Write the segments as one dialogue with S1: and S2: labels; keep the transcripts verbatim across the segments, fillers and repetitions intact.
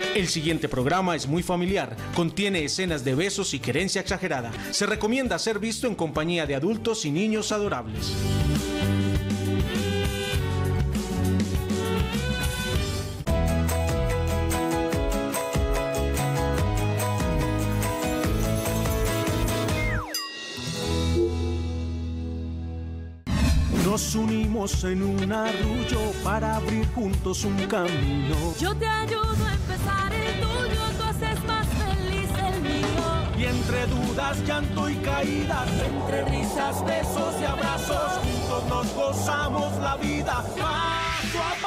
S1: El siguiente programa es muy familiar, contiene escenas de besos y querencia exagerada. Se recomienda ser visto en compañía de adultos y niños adorables. Nos unimos en un arrullo para abrir juntos un camino.
S2: Yo te ayudo a empezar el tuyo, tú haces más feliz el mío.
S1: Y entre dudas, llanto y caídas, entre risas, besos y abrazos, juntos nos gozamos la vida paso a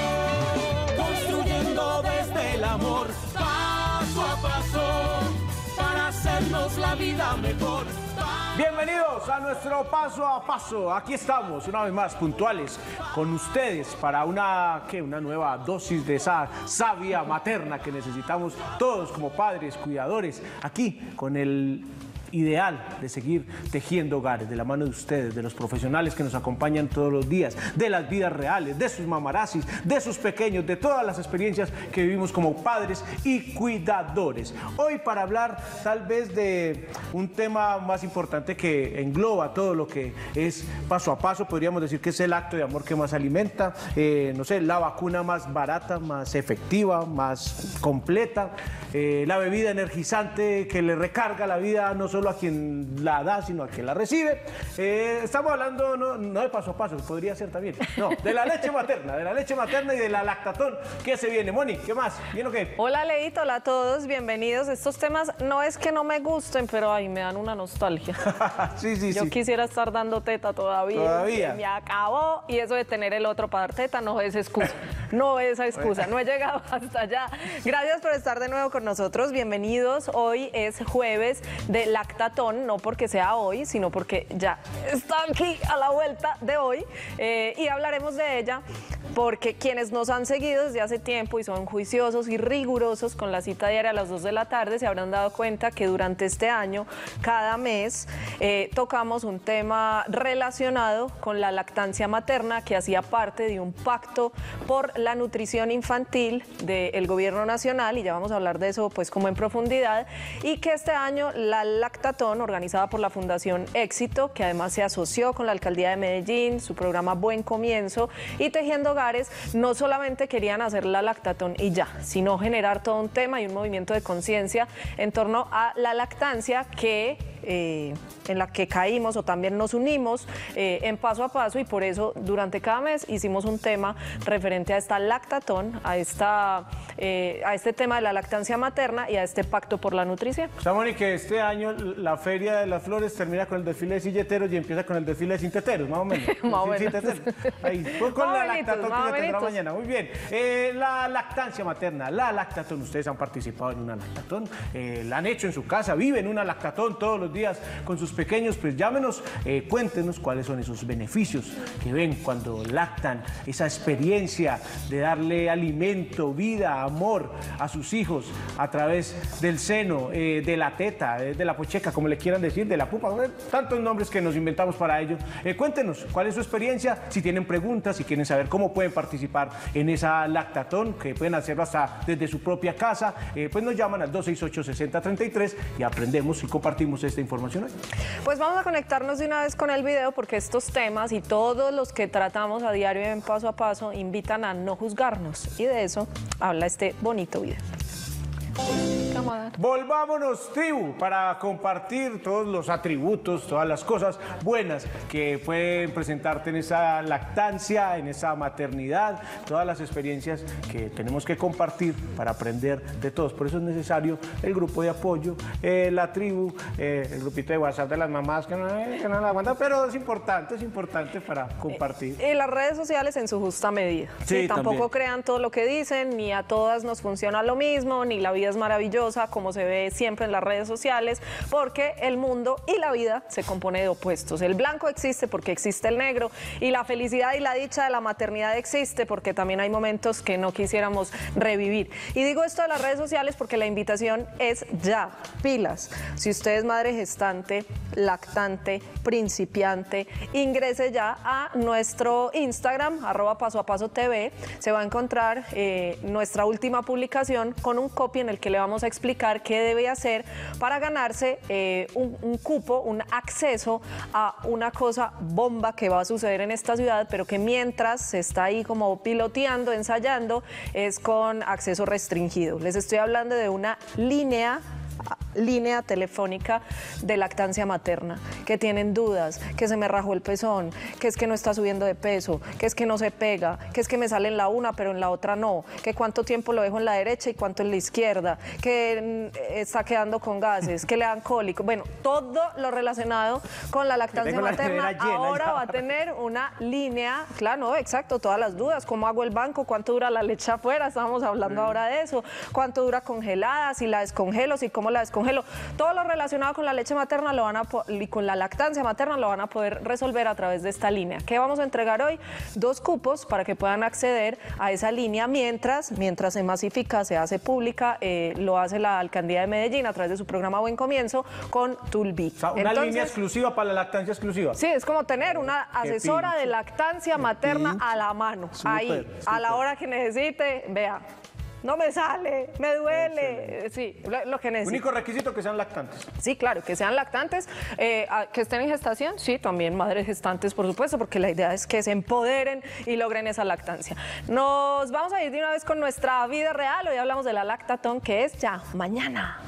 S1: paso, construyendo desde el amor, paso a paso, para hacernos la vida mejor.
S3: Bienvenidos a nuestro paso a paso. Aquí estamos una vez más puntuales con ustedes para una, ¿qué? una nueva dosis de esa savia materna que necesitamos todos como padres, cuidadores, aquí con el ideal de seguir tejiendo hogares de la mano de ustedes, de los profesionales que nos acompañan todos los días, de las vidas reales, de sus mamarazzis, de sus pequeños, de todas las experiencias que vivimos como padres y cuidadores. Hoy para hablar tal vez de un tema más importante que engloba todo lo que es paso a paso, podríamos decir que es el acto de amor que más alimenta, eh, no sé, la vacuna más barata, más efectiva, más completa, eh, la bebida energizante que le recarga la vida no solo a quien la da, sino a quien la recibe. Eh, estamos hablando no, no de paso a paso, podría ser también, no, de la leche materna, de la leche materna y de la lactatón. ¿Qué se viene? Moni, ¿qué más? ¿Bien o qué?
S4: Hola, Leito, hola a todos, bienvenidos. Estos temas no es que no me gusten, pero ay, me dan una nostalgia.
S3: sí, sí,
S4: Yo
S3: sí.
S4: quisiera estar dando teta todavía.
S3: Todavía.
S4: Se me acabó, y eso de tener el otro para dar teta no es excusa. No es excusa, no he llegado hasta allá. Gracias por estar de nuevo con nosotros, bienvenidos. Hoy es jueves de lactatón, no porque sea hoy, sino porque ya está aquí a la vuelta de hoy, eh, y hablaremos de ella porque quienes nos han seguido desde hace tiempo y son juiciosos y rigurosos con la cita diaria a las dos de la tarde se habrán dado cuenta que durante este año, cada mes, eh, tocamos un tema relacionado con la lactancia materna que hacía parte de un pacto por la nutrición infantil del Gobierno Nacional, y ya vamos a hablar de eso pues como en profundidad, y que este año la lactatón, organizada por la Fundación Éxito, que además se asoció con la Alcaldía de Medellín, su programa Buen Comienzo y Tejiendo Hogares, no solamente querían hacer la lactatón y ya, sino generar todo un tema y un movimiento de conciencia en torno a la lactancia que... Eh, en la que caímos o también nos unimos eh, en paso a paso, y por eso durante cada mes hicimos un tema referente a esta lactatón, a, esta, eh, a este tema de la lactancia materna y a este pacto por la nutrición.
S3: O sea, Moni, que este año la Feria de las Flores termina con el desfile de silleteros y empieza con el desfile de sinteteros, más o menos.
S4: Más o menos.
S3: Ahí, pues con
S4: Más
S3: la
S4: bonitos,
S3: lactatón
S4: más
S3: que se tendrá
S4: bonitos.
S3: mañana. Muy bien. Eh, la lactancia materna, la lactatón, ustedes han participado en una lactatón, eh, la han hecho en su casa, viven una lactatón todos los días con sus pequeños, pues llámenos, eh, cuéntenos cuáles son esos beneficios que ven cuando lactan, esa experiencia de darle alimento, vida, amor a sus hijos a través del seno, eh, de la teta, eh, de la pocheca, como le quieran decir, de la pupa, eh, tantos nombres que nos inventamos para ello. Eh, cuéntenos cuál es su experiencia, si tienen preguntas, si quieren saber cómo pueden participar en esa lactatón, que pueden hacerlo hasta desde su propia casa, eh, pues nos llaman al dos seis ocho, seis cero tres tres y aprendemos y compartimos esta información hoy.
S4: Pues vamos a conectarnos de una vez con el video, porque estos temas y todos los que tratamos a diario en Paso a Paso invitan a no juzgarnos, y de eso habla este bonito video.
S3: Volvámonos, tribu, para compartir todos los atributos, todas las cosas buenas que pueden presentarte en esa lactancia, en esa maternidad, todas las experiencias que tenemos que compartir para aprender de todos. Por eso es necesario el grupo de apoyo, eh, la tribu, eh, el grupito de WhatsApp de las mamás que no, eh, que no la aguantan, pero es importante, es importante para compartir.
S4: Y las redes sociales en su justa medida.
S3: Sí,
S4: Sí, tampoco
S3: también.
S4: crean todo lo que dicen, ni a todas nos funciona lo mismo, ni la vida vida es maravillosa, como se ve siempre en las redes sociales, porque el mundo y la vida se compone de opuestos. El blanco existe porque existe el negro y la felicidad y la dicha de la maternidad existe porque también hay momentos que no quisiéramos revivir. Y digo esto de las redes sociales porque la invitación es ya, pilas. Si usted es madre gestante, lactante, principiante, ingrese ya a nuestro Instagram, arroba paso a paso T V. Se va a encontrar eh, nuestra última publicación con un copy en el que le vamos a explicar qué debe hacer para ganarse eh, un, un cupo, un acceso a una cosa bomba que va a suceder en esta ciudad, pero que mientras se está ahí como piloteando, ensayando, es con acceso restringido. Les estoy hablando de una línea línea telefónica de lactancia materna, que tienen dudas, que se me rajó el pezón, que es que no está subiendo de peso, que es que no se pega, que es que me sale en la una pero en la otra no, que cuánto tiempo lo dejo en la derecha y cuánto en la izquierda, que está quedando con gases, que le dan cólico, bueno, todo lo relacionado con la lactancia materna ahora va a tener una línea, claro, no, exacto, todas las dudas, cómo hago el banco, cuánto dura la leche afuera, estábamos hablando sí. ahora de eso, cuánto dura congelada, si la descongelo, si cómo la descongelo, todo lo relacionado con la leche materna lo van a y con la lactancia materna lo van a poder resolver a través de esta línea. ¿Qué vamos a entregar hoy? Dos cupos para que puedan acceder a esa línea mientras, mientras se masifica, se hace pública, eh, lo hace la Alcaldía de Medellín a través de su programa Buen Comienzo con Tulbi.
S3: O sea, una Entonces, línea exclusiva para la lactancia exclusiva.
S4: Sí, es como tener una asesora
S3: pinche.
S4: de lactancia Qué materna pinche. a la mano, super, ahí, super. a la hora que necesite, vea. No me sale, me duele. Sí, lo, lo que necesito.
S3: Único requisito que sean lactantes.
S4: Sí, claro, que sean lactantes, eh, que estén en gestación, sí, también madres gestantes, por supuesto, porque la idea es que se empoderen y logren esa lactancia. Nos vamos a ir de una vez con nuestra vida real. Hoy hablamos de la lactatón, que es ya mañana.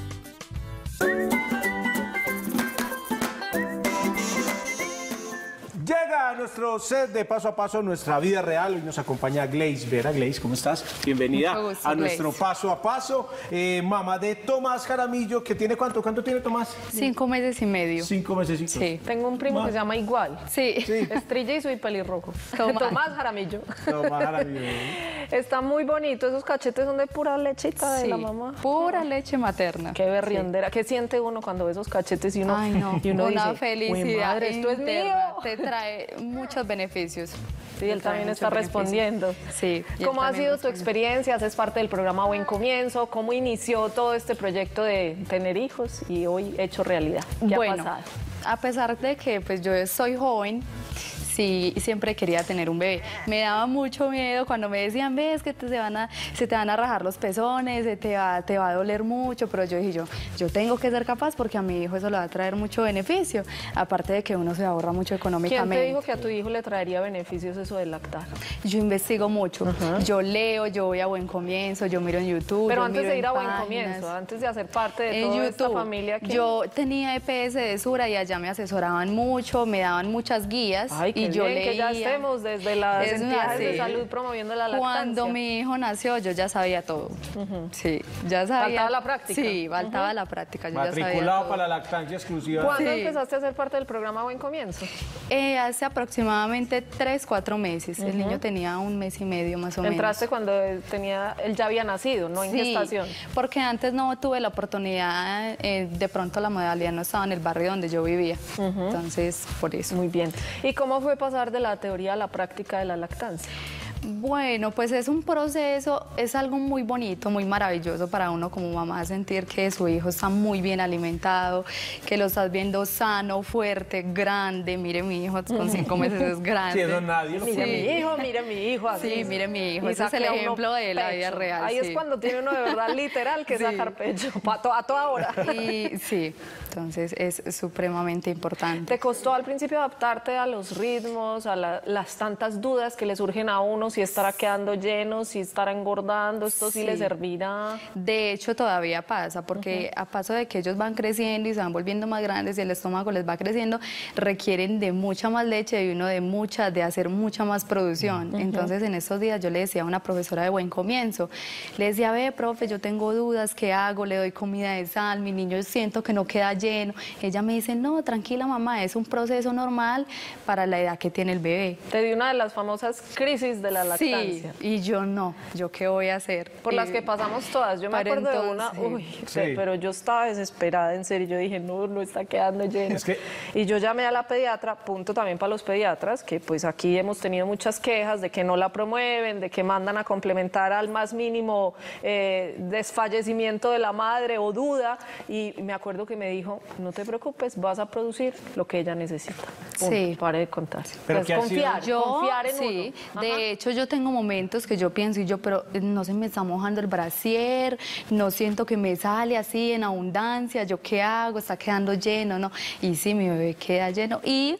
S3: Llega a nuestro set de Paso a Paso, nuestra vida real. Hoy nos acompaña Gleice Vera. Gleice, ¿cómo estás? Bienvenida gusto, a nuestro Gleice. Paso a Paso. Eh, mamá de Tomás Jaramillo, que tiene ¿cuánto? ¿Cuánto tiene Tomás?
S5: Cinco meses y medio.
S3: Cinco meses y
S5: Sí.
S4: Tengo un primo Ma que se llama igual.
S5: Sí.
S4: sí. Estrillizo y pelirrojo. Tomás. Tomás Jaramillo.
S3: Tomás Jaramillo.
S4: Está muy bonito. Esos cachetes son de pura lechita de
S5: sí.
S4: la mamá.
S5: Pura leche materna.
S4: Qué berriondera. Sí. ¿Qué siente uno cuando ve esos cachetes y uno,
S5: Ay, no.
S4: y uno
S5: Una
S4: dice,
S5: felicidad
S4: madre, esto es mío?
S5: Te trae muchos beneficios.
S4: Sí, él también está respondiendo.
S5: Sí.
S4: ¿Cómo ha sido tu experiencia? Haces parte del programa Buen Comienzo. ¿Cómo inició todo este proyecto de tener hijos y hoy hecho realidad? ¿Qué
S5: bueno,
S4: ha pasado?
S5: A pesar de que pues yo soy joven, sí, siempre quería tener un bebé. Me daba mucho miedo cuando me decían, ves que te, se, van a, se te van a rajar los pezones, se te, va, te va a doler mucho, pero yo dije, yo, yo tengo que ser capaz porque a mi hijo eso le va a traer mucho beneficio, aparte de que uno se ahorra mucho económicamente.
S4: ¿Quién te dijo que a tu hijo le traería beneficios eso de lactar?
S5: Yo investigo mucho, uh-huh. yo leo, yo voy a Buen Comienzo, yo miro en YouTube.
S4: Pero
S5: yo
S4: antes
S5: miro
S4: de ir a Buen
S5: páginas.
S4: Comienzo, antes de hacer parte de
S5: en
S4: toda
S5: YouTube,
S4: esta familia. ¿quién?
S5: Yo tenía E P S de Sura y allá me asesoraban mucho, me daban muchas guías.
S4: Ay, qué
S5: y yo
S4: bien,
S5: leía.
S4: Que ya estemos desde las
S5: es
S4: entidades
S5: así.
S4: de salud promoviendo la lactancia.
S5: Cuando mi hijo nació, yo ya sabía todo. Uh-huh. Sí, ya sabía.
S4: ¿Faltaba la práctica?
S5: Sí, faltaba uh-huh. la práctica. Yo
S3: Matriculado
S5: ya sabía
S3: para la lactancia exclusiva.
S4: ¿Cuándo
S5: sí.
S4: empezaste a ser parte del programa Buen Comienzo?
S5: Eh, hace aproximadamente tres, cuatro meses. Uh-huh. El niño tenía un mes y medio más o menos.
S4: Entraste cuando él, tenía, él ya había nacido, no en
S5: sí,
S4: gestación.
S5: Porque antes no tuve la oportunidad, eh, de pronto la modalidad no estaba en el barrio donde yo vivía. Uh-huh. Entonces, por eso.
S4: Muy bien. ¿Y cómo fue pasar de la teoría a la práctica de la lactancia?
S5: Bueno, pues es un proceso, es algo muy bonito, muy maravilloso para uno como mamá sentir que su hijo está muy bien alimentado, que lo estás viendo sano, fuerte, grande. Mire, mi hijo con cinco meses es grande.
S3: Sí, eso nadie lo
S4: Mire
S3: sí.
S4: mi hijo, mire mi hijo. Así.
S5: Sí, mire mi hijo,
S4: y
S5: ese es el ejemplo de la vida real.
S4: Ahí
S5: sí.
S4: es cuando tiene uno de verdad literal que
S5: sí.
S4: sacar pecho, a, to, a toda hora.
S5: Y sí, entonces es supremamente importante.
S4: ¿Te costó al principio adaptarte a los ritmos, a la, las tantas dudas que le surgen a uno, si estará quedando lleno, si estará engordando, esto sí, sí le servirá?
S5: De hecho, todavía pasa, porque uh-huh. a paso de que ellos van creciendo y se van volviendo más grandes y el estómago les va creciendo, requieren de mucha más leche y uno de mucha, de hacer mucha más producción. Uh-huh. Entonces, en estos días yo le decía a una profesora de Buen Comienzo, le decía, ve, profe, yo tengo dudas, ¿qué hago? Le doy comida de sal, mi niño siento que no queda lleno. Ella me dice, no, tranquila, mamá, es un proceso normal para la edad que tiene el bebé.
S4: Te di una de las famosas crisis de la lactancia.
S5: Sí, y yo no, ¿yo qué voy a hacer?
S4: Por las
S5: Eh,
S4: que pasamos todas. Yo me
S5: para
S4: acuerdo de una,
S5: entonces-
S4: uy,
S3: Sí.
S4: pero yo estaba desesperada, en serio. Yo dije, no, no está quedando lleno.
S3: Es que-
S4: Y yo llamé a la pediatra, punto también para los pediatras, que pues aquí hemos tenido muchas quejas de que no la promueven, de que mandan a complementar al más mínimo eh, desfallecimiento de la madre o duda. Y me acuerdo que me dijo, no te preocupes, vas a producir lo que ella necesita. Punto.
S5: Sí.
S4: Pare de contar.
S3: Pero
S4: Entonces,
S3: ¿qué ha sido?
S4: confiar,
S5: Yo,
S4: confiar en
S5: sí,
S4: uno. Ajá.
S5: de hecho yo tengo momentos que yo pienso y yo, pero no se me está mojando el brasier, no siento que me sale así en abundancia, ¿yo qué hago? Está quedando lleno, ¿no? Y sí, mi bebé queda lleno y...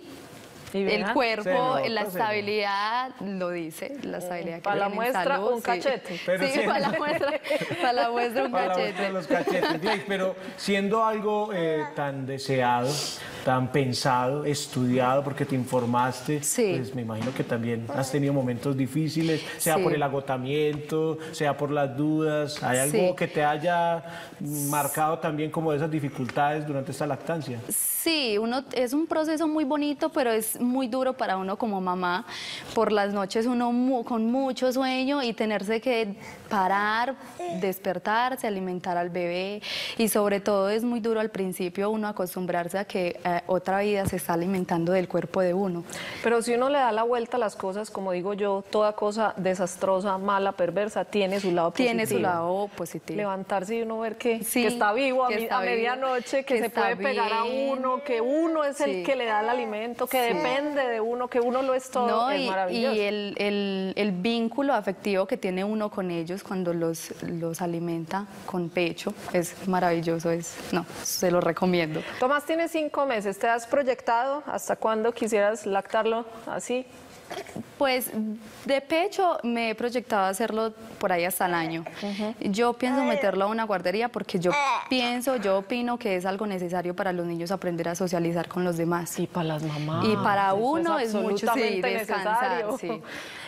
S4: Y
S5: El
S4: vean,
S3: Se
S5: cuerpo,
S3: nota,
S5: la
S3: se
S5: estabilidad lo dice, la estabilidad que
S4: Para la
S5: tiene en
S4: muestra,
S5: salud,
S4: un
S5: sí.
S4: cachete.
S3: Pero
S5: sí,
S3: sí.
S5: para la muestra, para la muestra un
S3: Para la vuelta
S5: cachete.
S3: de los cachetes, Grace, pero siendo algo eh, tan deseado, tan pensado, estudiado, porque te informaste,
S5: Sí.
S3: pues me imagino que también has tenido momentos difíciles, sea
S5: Sí.
S3: por el agotamiento, sea por las dudas. ¿Hay algo
S5: Sí.
S3: que te haya marcado también como de esas dificultades durante esta lactancia?
S5: Sí, uno, es un proceso muy bonito, pero es muy duro para uno como mamá. Por las noches uno mu- con mucho sueño y tenerse que parar, despertarse, alimentar al bebé. Y sobre todo es muy duro al principio uno acostumbrarse a que eh, otra vida se está alimentando del cuerpo de uno.
S4: Pero si uno le da la vuelta a las cosas, como digo yo, toda cosa desastrosa, mala, perversa, tiene su lado positivo.
S5: Tiene su lado positivo.
S4: Levantarse y uno ver que,
S5: Sí,
S4: que está vivo a,
S5: que
S4: mi-
S5: está
S4: a
S5: vivo,
S4: medianoche, que,
S5: que
S4: se
S5: está
S4: puede pegar a
S5: bien.
S4: uno, que uno es el
S5: Sí.
S4: que le da el alimento, que depende de uno, que uno lo es todo,
S5: No,
S4: es
S5: y,
S4: maravilloso.
S5: y el, el- el vínculo afectivo que tiene uno con ellos cuando los, los alimenta con pecho es maravilloso, es, no, se lo recomiendo.
S4: Tomás tiene cinco meses, ¿te has proyectado hasta cuándo quisieras lactarlo así?
S5: Pues de pecho me he proyectado a hacerlo por ahí hasta el año. Yo pienso meterlo a una guardería porque yo pienso, yo opino que es algo necesario para los niños aprender a socializar con los demás.
S4: Y para las mamás.
S5: Y para
S4: eso
S5: uno es, mucho sí,
S4: absolutamente
S5: descansar.
S4: necesario.
S5: Sí.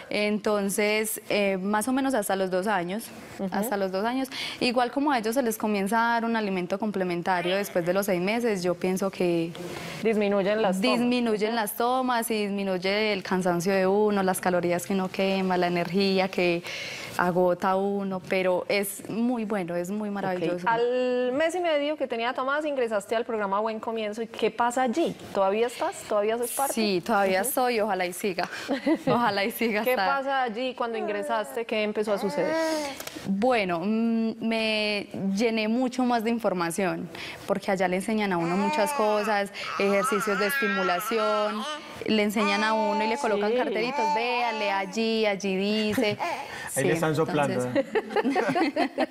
S5: Entonces, eh, más o menos hasta los dos años, hasta los dos años. Igual como a ellos se les comienza a dar un alimento complementario después de los seis meses, yo pienso que
S4: Disminuyen las tomas.
S5: disminuyen las tomas y disminuye el cansancio de uno, las calorías que uno quema, la energía que agota uno, pero es muy bueno, es muy maravilloso.
S4: Al mes y medio que tenía Tomás, ingresaste al programa Buen Comienzo. ¿Y qué pasa allí? ¿Todavía estás? ¿Todavía haces parte?
S5: Sí, todavía estoy, ojalá y siga. Ojalá y siga.
S4: ¿Qué
S5: hasta-
S4: pasa allí cuando ingresaste? ¿Qué empezó a suceder?
S5: Bueno, mm, me llené mucho más de información, porque allá le enseñan a uno muchas cosas, ejercicios de estimulación, le enseñan a uno y le colocan
S4: Sí.
S5: carteritos, véale allí, allí dice.
S3: Ahí
S5: Sí,
S3: le están soplando.
S5: entonces-
S3: ¿eh?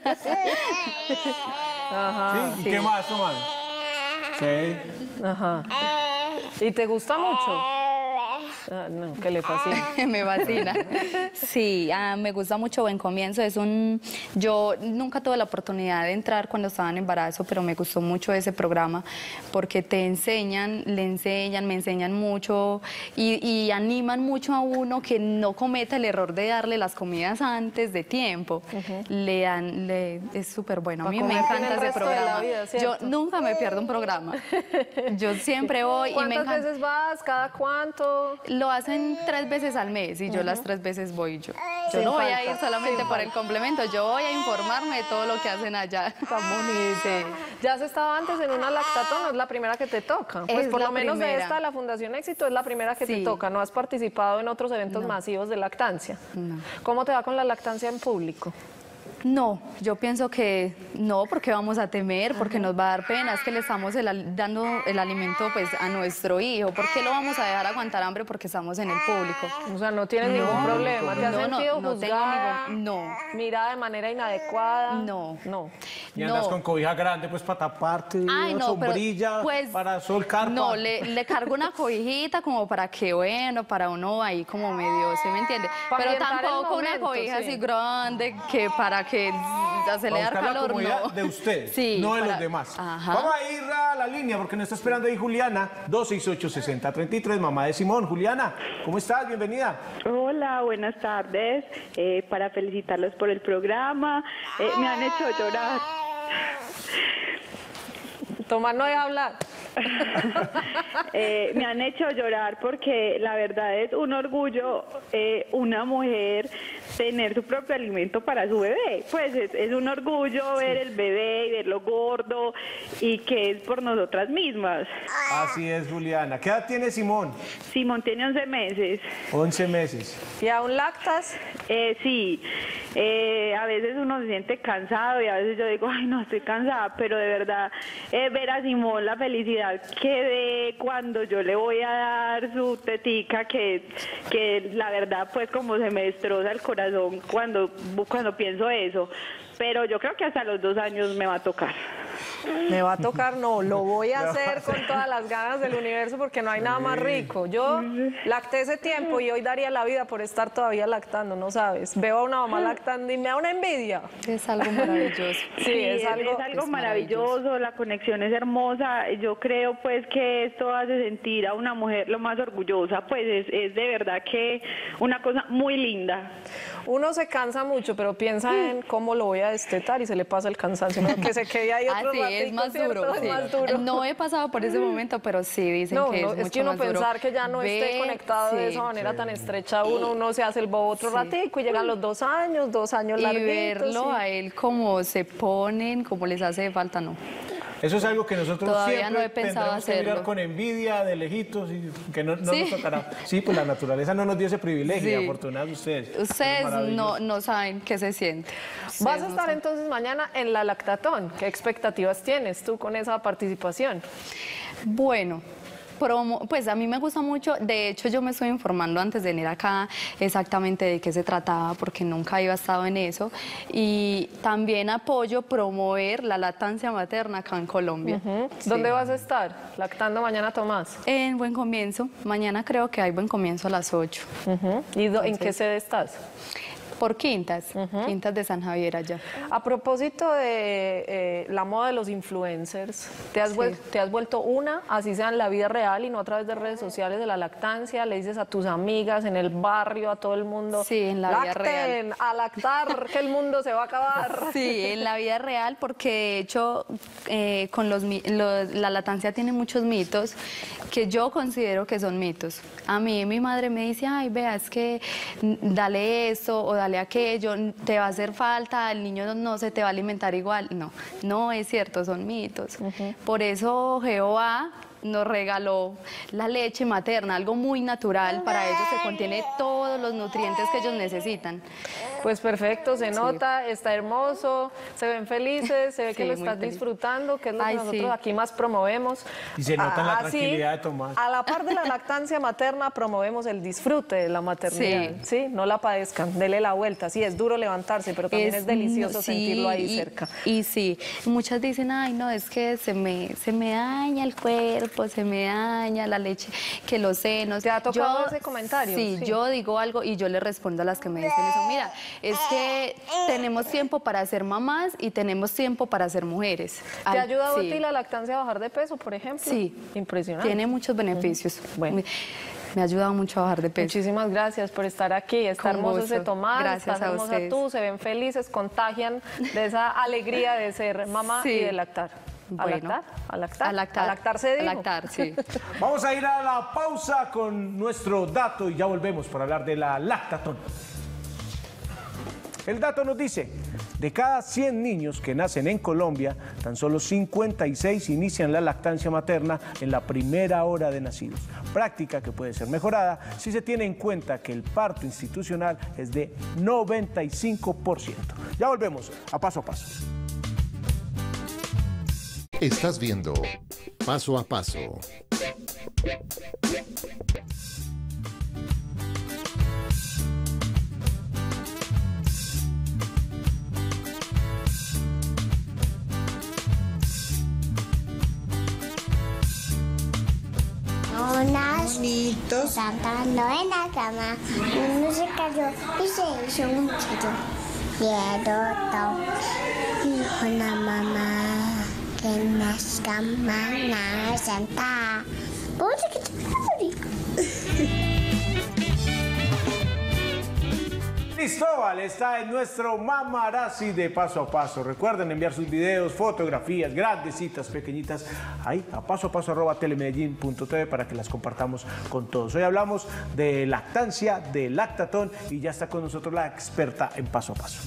S4: Ajá.
S3: ¿Sí? ¿Y qué más, Tomás? Sí.
S4: Ajá. ¿Y te gusta mucho? Ah, no, que le fascina.
S5: Me fascina. Sí, ah, me gusta mucho Buen Comienzo. Es un, yo nunca tuve la oportunidad de entrar cuando estaba en embarazo, pero me gustó mucho ese programa porque te enseñan, le enseñan, me enseñan mucho y, y animan mucho a uno que no cometa el error de darle las comidas antes de tiempo. Le dan, le, es súper bueno. A
S4: Pa'
S5: mí me
S4: comer bien
S5: encanta
S4: el
S5: ese
S4: resto de la
S5: programa.
S4: vida,
S5: Yo
S4: ¿cierto?
S5: nunca me pierdo un programa. Yo siempre voy y me
S4: ¿Cuántas
S5: encanta.
S4: veces vas? ¿Cada cuánto?
S5: Lo hacen tres veces al mes y yo las tres veces voy yo. Yo
S4: Sin
S5: no voy a
S4: falta,
S5: ir solamente
S4: sin
S5: por el complemento, yo voy a informarme de todo lo que hacen allá.
S4: Tan bonito. ¿Ya has estado antes en una lactatón? ¿Es la primera que te toca? Pues
S5: Es
S4: por
S5: la
S4: lo menos de
S5: primera.
S4: esta, la Fundación Éxito, es la primera que te
S5: Sí.
S4: toca. ¿No has participado en otros eventos masivos de lactancia?
S5: No.
S4: ¿Cómo te va con la lactancia en público?
S5: No, yo pienso que no, porque vamos a temer, porque nos va a dar pena, es que le estamos el al- dando el alimento pues a nuestro hijo, ¿por qué lo vamos a dejar aguantar hambre porque estamos en el público?
S4: O sea, no tienes ningún problema. ¿Te has
S5: No, no,
S4: sentido
S5: no tengo
S4: juzgada?
S5: ningún- no.
S4: ¿Mirada de manera inadecuada?
S5: No.
S4: No.
S3: Y andas
S5: No.
S3: con cobija grande, pues para taparte,
S5: Ay,
S3: una
S5: no, pero,
S3: sombrilla,
S5: pues,
S3: para sol carpa.
S5: No, le, le cargo una cobijita como para que, bueno, para uno ahí como medio, ¿sí me entiende?
S4: Para
S5: Pero
S4: ambientar el
S5: tampoco una
S4: momento,
S5: cobija
S4: sí.
S5: así grande que para que se le
S3: Para
S5: da
S3: buscar la
S5: calor,
S3: comodidad
S5: no.
S3: de usted,
S5: Sí,
S3: no de
S5: para-
S3: los demás.
S5: Ajá.
S3: Vamos a ir a la línea porque nos está esperando ahí Juliana, dos seis ocho, seis cero tres tres, mamá de Simón. Juliana, ¿cómo estás? Bienvenida.
S6: Hola, buenas tardes. Eh, para felicitarlos por el programa. Eh, me han hecho llorar.
S4: Tomás no deja hablar.
S6: eh, me han hecho llorar porque la verdad es un orgullo eh, una mujer tener su propio alimento para su bebé. Pues es, es un orgullo ver el bebé y verlo gordo y que es por nosotras mismas.
S3: Así es, Juliana. ¿Qué edad tiene Simón?
S6: Simón tiene once meses.
S3: once meses.
S4: ¿Y aún lactas?
S6: Eh, sí, eh, a veces uno se siente cansado y a veces yo digo, ay no, estoy cansada, pero de verdad eh, ver a Simón la felicidad que ve cuando yo le voy a dar su tetica, que, que la verdad pues como se me destroza el corazón cuando, cuando pienso eso, pero yo creo que hasta los dos años me va a tocar.
S4: Me va a tocar, no, lo voy a hacer con todas las ganas del universo porque no hay nada más rico. Yo lacté ese tiempo y hoy daría la vida por estar todavía lactando, ¿no sabes? Veo a una mamá lactando y me da una envidia.
S5: Es algo maravilloso.
S4: Sí,
S6: Sí,
S4: es,
S6: es,
S4: algo,
S6: es algo
S5: es
S6: maravilloso,
S5: maravilloso.
S6: la conexión es hermosa. Yo creo pues que esto hace sentir a una mujer lo más orgullosa, pues es, es de verdad que una cosa muy linda.
S4: Uno se cansa mucho, pero piensa en cómo lo voy a destetar y se le pasa el cansancio, ¿no? Que se quede ahí otro
S5: Así
S4: ratico,
S5: es más
S4: ¿cierto?
S5: duro,
S4: Es
S5: sí.
S4: más duro.
S5: No he pasado por ese momento, pero sí dicen
S4: No,
S5: que
S4: no,
S5: es
S4: es,
S5: mucho
S4: que uno
S5: más duro.
S4: pensar que ya no esté
S5: Ver,
S4: conectado de
S5: sí.
S4: esa manera tan estrecha, uno, uno se hace el bobo otro
S5: Sí.
S4: ratico y llegan los dos años, dos años
S5: Y
S4: larguitos.
S5: verlo
S4: sí.
S5: a él como se ponen, como les hace falta, no.
S3: Eso es algo que nosotros
S5: Todavía
S3: siempre
S5: no he pensado
S3: tendremos que mirar
S5: hacerlo.
S3: con envidia, de lejitos, y que no, no
S5: Sí.
S3: nos tocará. Sí, pues la naturaleza no nos dio ese privilegio,
S5: Sí.
S3: y afortunados ustedes. Eso es
S5: Ustedes
S3: maravilloso.
S5: no, no saben qué se siente.
S4: Vas
S5: Ustedes
S4: a
S5: no
S4: estar
S5: saben.
S4: entonces mañana en la Lactatón. ¿Qué expectativas tienes tú con esa participación?
S5: Bueno, promo- pues a mí me gusta mucho, de hecho yo me estoy informando antes de venir acá exactamente de qué se trataba porque nunca había estado en eso y también apoyo promover la lactancia materna acá en Colombia. Sí.
S4: ¿Dónde vas a estar? Lactando mañana, Tomás.
S5: En Buen Comienzo, mañana creo que hay Buen Comienzo a las ocho.
S4: ¿Y do- en qué sede estás?
S5: Por Quintas, Quintas de San Javier allá.
S4: A propósito de eh, la moda de los influencers, ¿te has,
S5: Sí.
S4: vuel- te has vuelto una, así sea en la vida real y no a través de redes sociales, de la lactancia? Le dices a tus amigas, en el barrio, a todo el mundo,
S5: Sí, en la vida
S4: "Lacten,
S5: real".
S4: a lactar, que el mundo se va a acabar.
S5: Sí, en la vida real, porque de hecho eh, con los, mi- los- la lactancia tiene muchos mitos que yo considero que son mitos. A mí mi madre me dice, ay, vea, es que mm, dale esto o dale aquello, te va a hacer falta, el niño no, no se te va a alimentar igual. No, no es cierto, son mitos. Por eso Jehová nos regaló la leche materna, algo muy natural para ellos, que contiene todos los nutrientes que ellos necesitan.
S4: Pues perfecto, se nota, está hermoso, se ven felices, se ve que
S5: Sí,
S4: lo
S5: muy
S4: estás
S5: feliz.
S4: disfrutando, que es lo
S5: Ay,
S4: que nosotros
S5: sí.
S4: aquí más promovemos.
S3: Y se nota en la
S4: Así,
S3: tranquilidad de Tomás.
S4: A la par de la lactancia materna, promovemos el disfrute de la maternidad. Sí,
S5: Sí.
S4: no la padezcan, dele la vuelta. Sí, es duro levantarse, pero también es, delicioso
S5: sí,
S4: sentirlo ahí
S5: y-
S4: cerca.
S5: Y sí, muchas dicen, ay, no, es que se me, se me daña el cuerpo, se me daña la leche, que los senos.
S4: ¿Te ha tocado ese comentario?
S5: Sí,
S4: Sí.
S5: yo digo algo y yo le respondo a las que me dicen eso. Mira, es que tenemos tiempo para ser mamás y tenemos tiempo para ser mujeres.
S4: ¿Te ha
S5: Al-
S4: ayudado
S5: sí.
S4: a ti la lactancia a bajar de peso, por ejemplo?
S5: Sí.
S4: Impresionante.
S5: Tiene muchos beneficios.
S4: Bueno.
S5: Me, me ha ayudado mucho a bajar de peso.
S4: Muchísimas gracias por estar aquí. Está
S5: Con
S4: hermoso ese
S5: gusto.
S4: Tomás,
S5: Gracias
S4: estás
S5: a
S4: hermosa
S5: ustedes.
S4: tú, se ven felices, contagian de esa alegría de ser mamá
S5: Sí.
S4: y de lactar. ¿A
S5: Bueno.
S4: lactar? ¿A lactar?
S5: A lactar.
S4: A lactar se
S5: A
S4: dijo.
S5: lactar, sí.
S3: Vamos a ir a la pausa con nuestro dato y ya volvemos para hablar de la lactatón. El dato nos dice, de cada cien niños que nacen en Colombia, tan solo cincuenta y seis inician la lactancia materna en la primera hora de nacidos. Práctica que puede ser mejorada si se tiene en cuenta que el parto institucional es de noventa y cinco por ciento. Ya volvemos a Paso a Paso.
S7: Estás viendo Paso a Paso.
S8: Unas bonitos saltando en la cama. Uno se cayó y se hizo un chillo. Quiero todo. Dijo la mamá que en las camas santa.
S3: Cristóbal está en nuestro Mamarazzi de paso a paso. Recuerden enviar sus videos, fotografías, grandecitas, pequeñitas, ahí a paso a paso arroba telemedellín punto t v para que las compartamos con todos. Hoy hablamos de lactancia, de Lactatón, y ya está con nosotros la experta en paso a paso.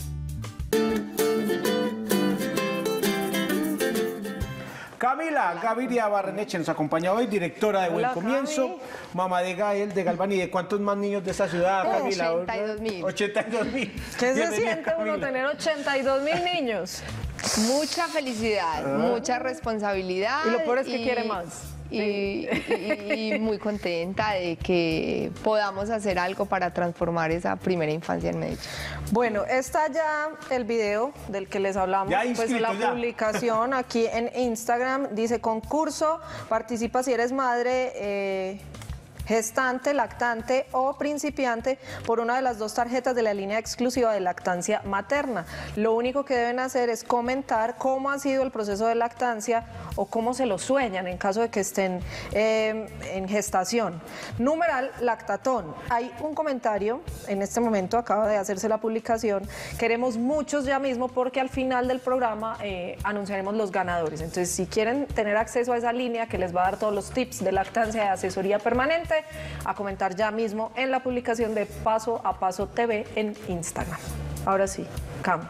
S3: Camila Gaviria Barreneche nos acompaña hoy, directora de Buen
S4: Hola,
S3: Comienzo,
S4: Cami.
S3: mamá de Gael de Galván. ¿Y de cuántos más niños de esta ciudad, Camila?
S5: ochenta y dos mil.
S3: ochenta y dos mil.
S4: ¿Qué se
S3: Bienvenida,
S4: siente uno
S3: Camila.
S4: tener ochenta y dos mil niños?
S9: Mucha felicidad, mucha responsabilidad.
S4: Y lo peor es que quiere más.
S9: Y, y- y muy contenta de que podamos hacer algo para transformar esa primera infancia en Medellín.
S4: Bueno, está ya el video del que les hablamos,
S3: Ya
S4: pues en la
S3: inscritos, ya.
S4: publicación aquí en Instagram, dice concurso, participa si eres madre, eh, gestante, lactante o principiante por una de las dos tarjetas de la línea exclusiva de lactancia materna. Lo único que deben hacer es comentar cómo ha sido el proceso de lactancia o cómo se lo sueñan en caso de que estén eh, en gestación. Numeral Lactatón. Hay un comentario, en este momento acaba de hacerse la publicación, queremos muchos ya mismo porque al final del programa eh, anunciaremos los ganadores. Entonces, si quieren tener acceso a esa línea que les va a dar todos los tips de lactancia y asesoría permanente, a comentar ya mismo en la publicación de Paso a Paso T V en Instagram. Ahora sí, Cam.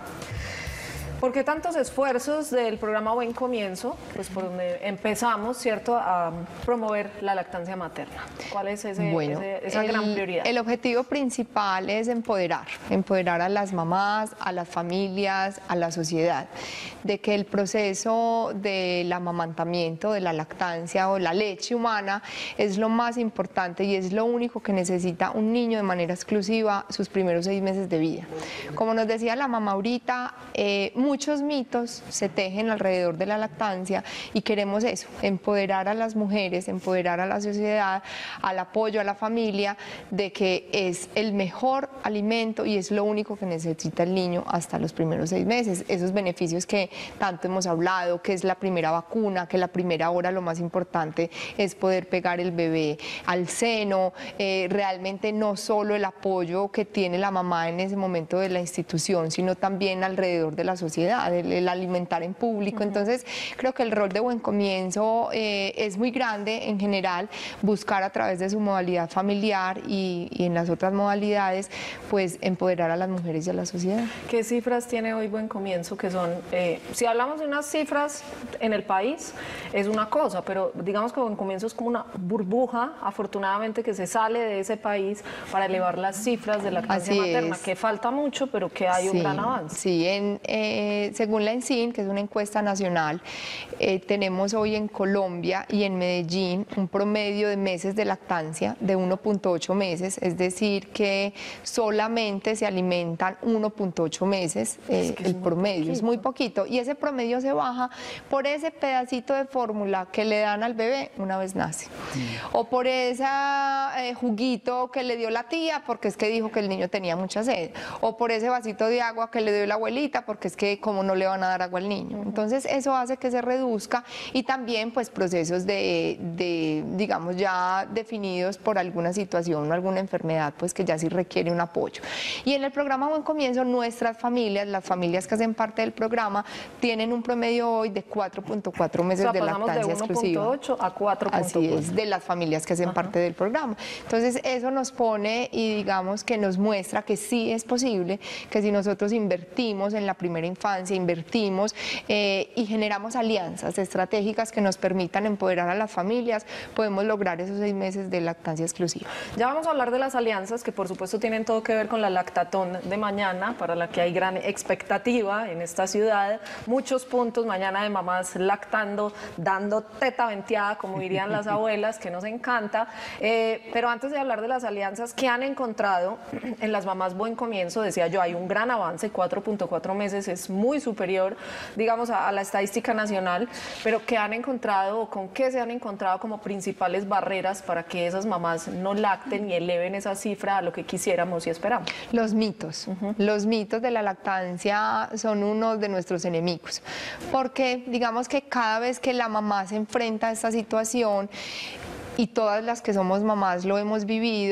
S4: ¿Por qué tantos esfuerzos del programa Buen Comienzo? Pues por donde empezamos, ¿cierto?, a promover la lactancia materna. ¿Cuál es ese,
S9: Bueno,
S4: ese- esa
S9: el,
S4: gran prioridad?
S9: el objetivo principal es empoderar, empoderar a las mamás, a las familias, a la sociedad, de que el proceso del amamantamiento, de la lactancia o la leche humana es lo más importante y es lo único que necesita un niño de manera exclusiva sus primeros seis meses de vida. Como nos decía la mamá ahorita, eh, muchos mitos se tejen alrededor de la lactancia y queremos eso, empoderar a las mujeres, empoderar a la sociedad, al apoyo a la familia, de que es el mejor alimento y es lo único que necesita el niño hasta los primeros seis meses. Esos beneficios que tanto hemos hablado, que es la primera vacuna, que la primera hora lo más importante es poder pegar el bebé al seno, eh, realmente no solo el apoyo que tiene la mamá en ese momento de la institución, sino también alrededor de la sociedad, el, el alimentar en público. Entonces, creo que el rol de Buen Comienzo eh, es muy grande en general, buscar a través de su modalidad familiar y, y en las otras modalidades, pues empoderar a las mujeres y a la sociedad.
S4: ¿Qué cifras tiene hoy Buen Comienzo? Que son, eh, si hablamos de unas cifras en el país, es una cosa, pero digamos que Buen Comienzo es como una burbuja, afortunadamente, que se sale de ese país para elevar las cifras de lactancia
S9: Así
S4: materna,
S9: es.
S4: que falta mucho, pero que hay un
S9: Sí,
S4: gran avance.
S9: Sí, en, eh, según la ENSIN, que es una encuesta nacional, eh, tenemos hoy en Colombia y en Medellín un promedio de meses de lactancia de uno punto ocho meses, es decir, que solamente se alimentan uno punto ocho meses, eh, el promedio, es muy poquito, y ese promedio se baja por ese pedacito de fórmula que le dan al bebé una vez nace, o por ese eh, juguito que le dio la tía porque es que dijo que el niño tenía mucha sed, o por ese vasito de agua que le dio la abuelita porque es que como no le van a dar agua al niño. Entonces eso hace que se reduzca, y también pues procesos de, de digamos ya definidos por alguna situación o alguna enfermedad, pues que ya sí requiere un apoyo. Y en el programa Buen Comienzo, nuestras familias, las familias que hacen parte del programa, tienen un promedio hoy de cuatro punto cuatro meses
S4: O sea,
S9: de
S4: pasamos de
S9: lactancia
S4: uno
S9: exclusiva.
S4: punto ocho a cuatro punto
S9: Así
S4: cuatro.
S9: es, de las familias que hacen parte del programa. Entonces eso nos pone y digamos que nos muestra que sí es posible, que si nosotros invertimos en la primera infancia, invertimos eh, y generamos alianzas estratégicas que nos permitan empoderar a las familias, podemos lograr esos seis meses de lactancia exclusiva.
S4: Ya vamos a hablar de las alianzas, que por supuesto tienen todo que ver con la Lactatón de mañana, para la que hay gran expectativa en esta ciudad. Muchos puntos mañana de mamás lactando, dando teta venteada, como dirían las abuelas, que nos encanta. Eh, pero antes de hablar de las alianzas, ¿qué han encontrado en las mamás Buen Comienzo? Decía yo, hay un gran avance, cuatro punto cuatro meses es muy superior, digamos, a, a la estadística nacional, pero ¿qué han encontrado o con qué se han encontrado como principales barreras para que esas mamás no lacten y eleven esa cifra a lo que quisiéramos y esperamos?
S9: Los mitos, los mitos de la lactancia son uno de nuestros enemigos, porque digamos que cada vez que la mamá se enfrenta a esta situación, y todas las que somos mamás lo hemos vivido,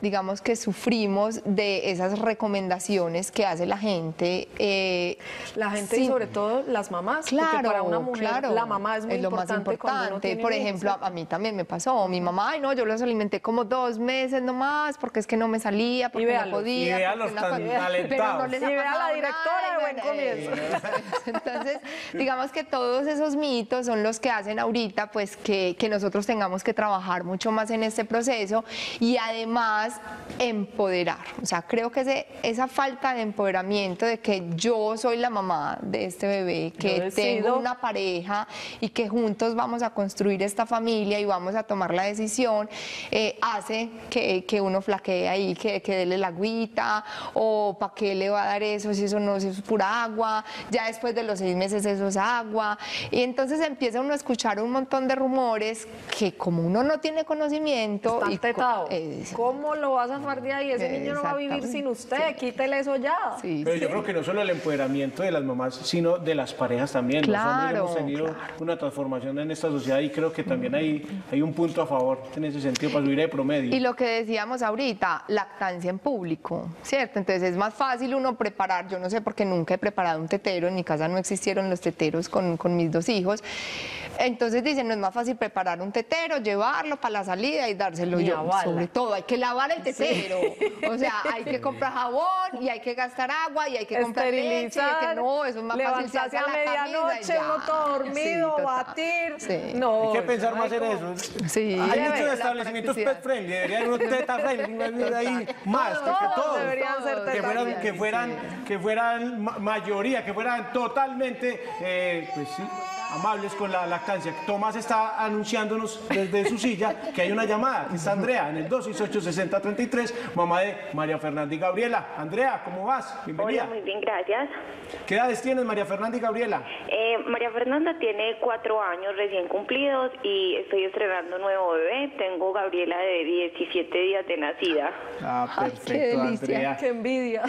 S9: digamos que sufrimos de esas recomendaciones que hace la gente. Eh,
S4: la gente
S9: sí.
S4: y sobre todo las mamás,
S9: Claro,
S4: porque para una mujer
S9: claro,
S4: la mamá es muy
S9: lo más
S4: importante. cuando uno
S9: importante.
S4: tiene
S9: Por
S4: hijos,
S9: ejemplo,
S4: ¿cierto?
S9: a, a mí también me pasó. Mi mamá, ay no, yo los alimenté como dos meses nomás porque es que no me salía, porque no
S4: véalos,
S9: podía.
S3: y véalos
S9: porque
S3: tan
S9: no-
S3: alentados.
S9: Pero no les
S4: Y
S9: ha
S4: vea a la
S9: pasado
S4: directora
S9: nada,
S4: de Buen
S9: bueno,
S4: Comienzo.
S9: eh, Entonces, digamos que todos esos mitos son los que hacen ahorita pues que, que nosotros tengamos que trabajar mucho más en este proceso y además empoderar. O sea, creo que ese, esa falta de empoderamiento de que yo soy la mamá de este bebé, que
S4: decido.
S9: tengo una pareja y que juntos vamos a construir esta familia y vamos a tomar la decisión, eh, hace que, que uno flaquee ahí, que, que dele la agüita o para qué le va a dar eso si eso no si eso es pura agua, ya después de los seis meses eso es agua. Y entonces empieza uno a escuchar un montón de rumores que como uno no tiene conocimiento...
S4: Está
S9: y co-
S4: tetado.
S9: eh,
S4: ¿Cómo lo vas a zafar de ahí? Ese niño no va a vivir sin usted, quítele eso ya.
S9: sí,
S3: Pero
S9: sí.
S3: yo creo que no solo el empoderamiento de las mamás, sino de las parejas también. Los hombres
S9: Claro,
S3: hemos tenido
S9: claro.
S3: una transformación en esta sociedad y creo que también hay, hay un punto a favor en ese sentido para subir de promedio.
S9: Y lo que decíamos ahorita, lactancia en público, ¿cierto? Entonces es más fácil uno preparar, yo no sé porque nunca he preparado un tetero, en mi casa no existieron los teteros con, con mis dos hijos, entonces dicen, no es más fácil preparar un tetero, llevarlo para la salida y dárselo
S4: Mi
S9: yo.
S4: abuela.
S9: Sobre todo, hay que lavar el tetero, o sea, hay que comprar jabón y hay que gastar agua y hay que comprar leche, y hay
S4: Esterilizar,
S9: que no, eso es más fácil. se
S4: levantarse
S9: hace
S4: a
S9: la camisa y
S4: medianoche,
S9: ya.
S4: uno todo
S9: Sí,
S4: dormido,
S9: total.
S4: batir.
S9: Sí.
S4: No,
S3: Hay que pensar
S4: no
S3: más
S4: hay
S3: en
S4: como-
S3: eso.
S9: Sí.
S3: Hay
S9: Debe,
S3: muchos
S9: la
S3: establecimientos
S9: practicidad.
S3: pet friendly, deberían unos teta friendly, ahí más, que
S4: Todos
S3: todos.
S4: deberían ser
S9: todos.
S3: que
S4: teta
S3: fueran,
S4: friendly.
S3: que fueran, que fueran ma- mayoría, que fueran totalmente, eh, pues sí, amables con la lactancia. Tomás está anunciándonos desde su silla que hay una llamada, que está Andrea en el dos seis ocho, seis cero tres tres, mamá de María Fernanda y Gabriela. Andrea, ¿cómo vas? Bienvenida.
S6: Hola, muy bien, gracias.
S3: ¿Qué edades tienes, María Fernanda y Gabriela?
S6: Eh, María Fernanda tiene cuatro años recién cumplidos y estoy estrenando nuevo bebé. Tengo Gabriela de diecisiete días de nacida.
S3: Ah,
S9: Ay,
S3: perfecto,
S9: qué delicia.
S3: Andrea.
S4: Qué envidia.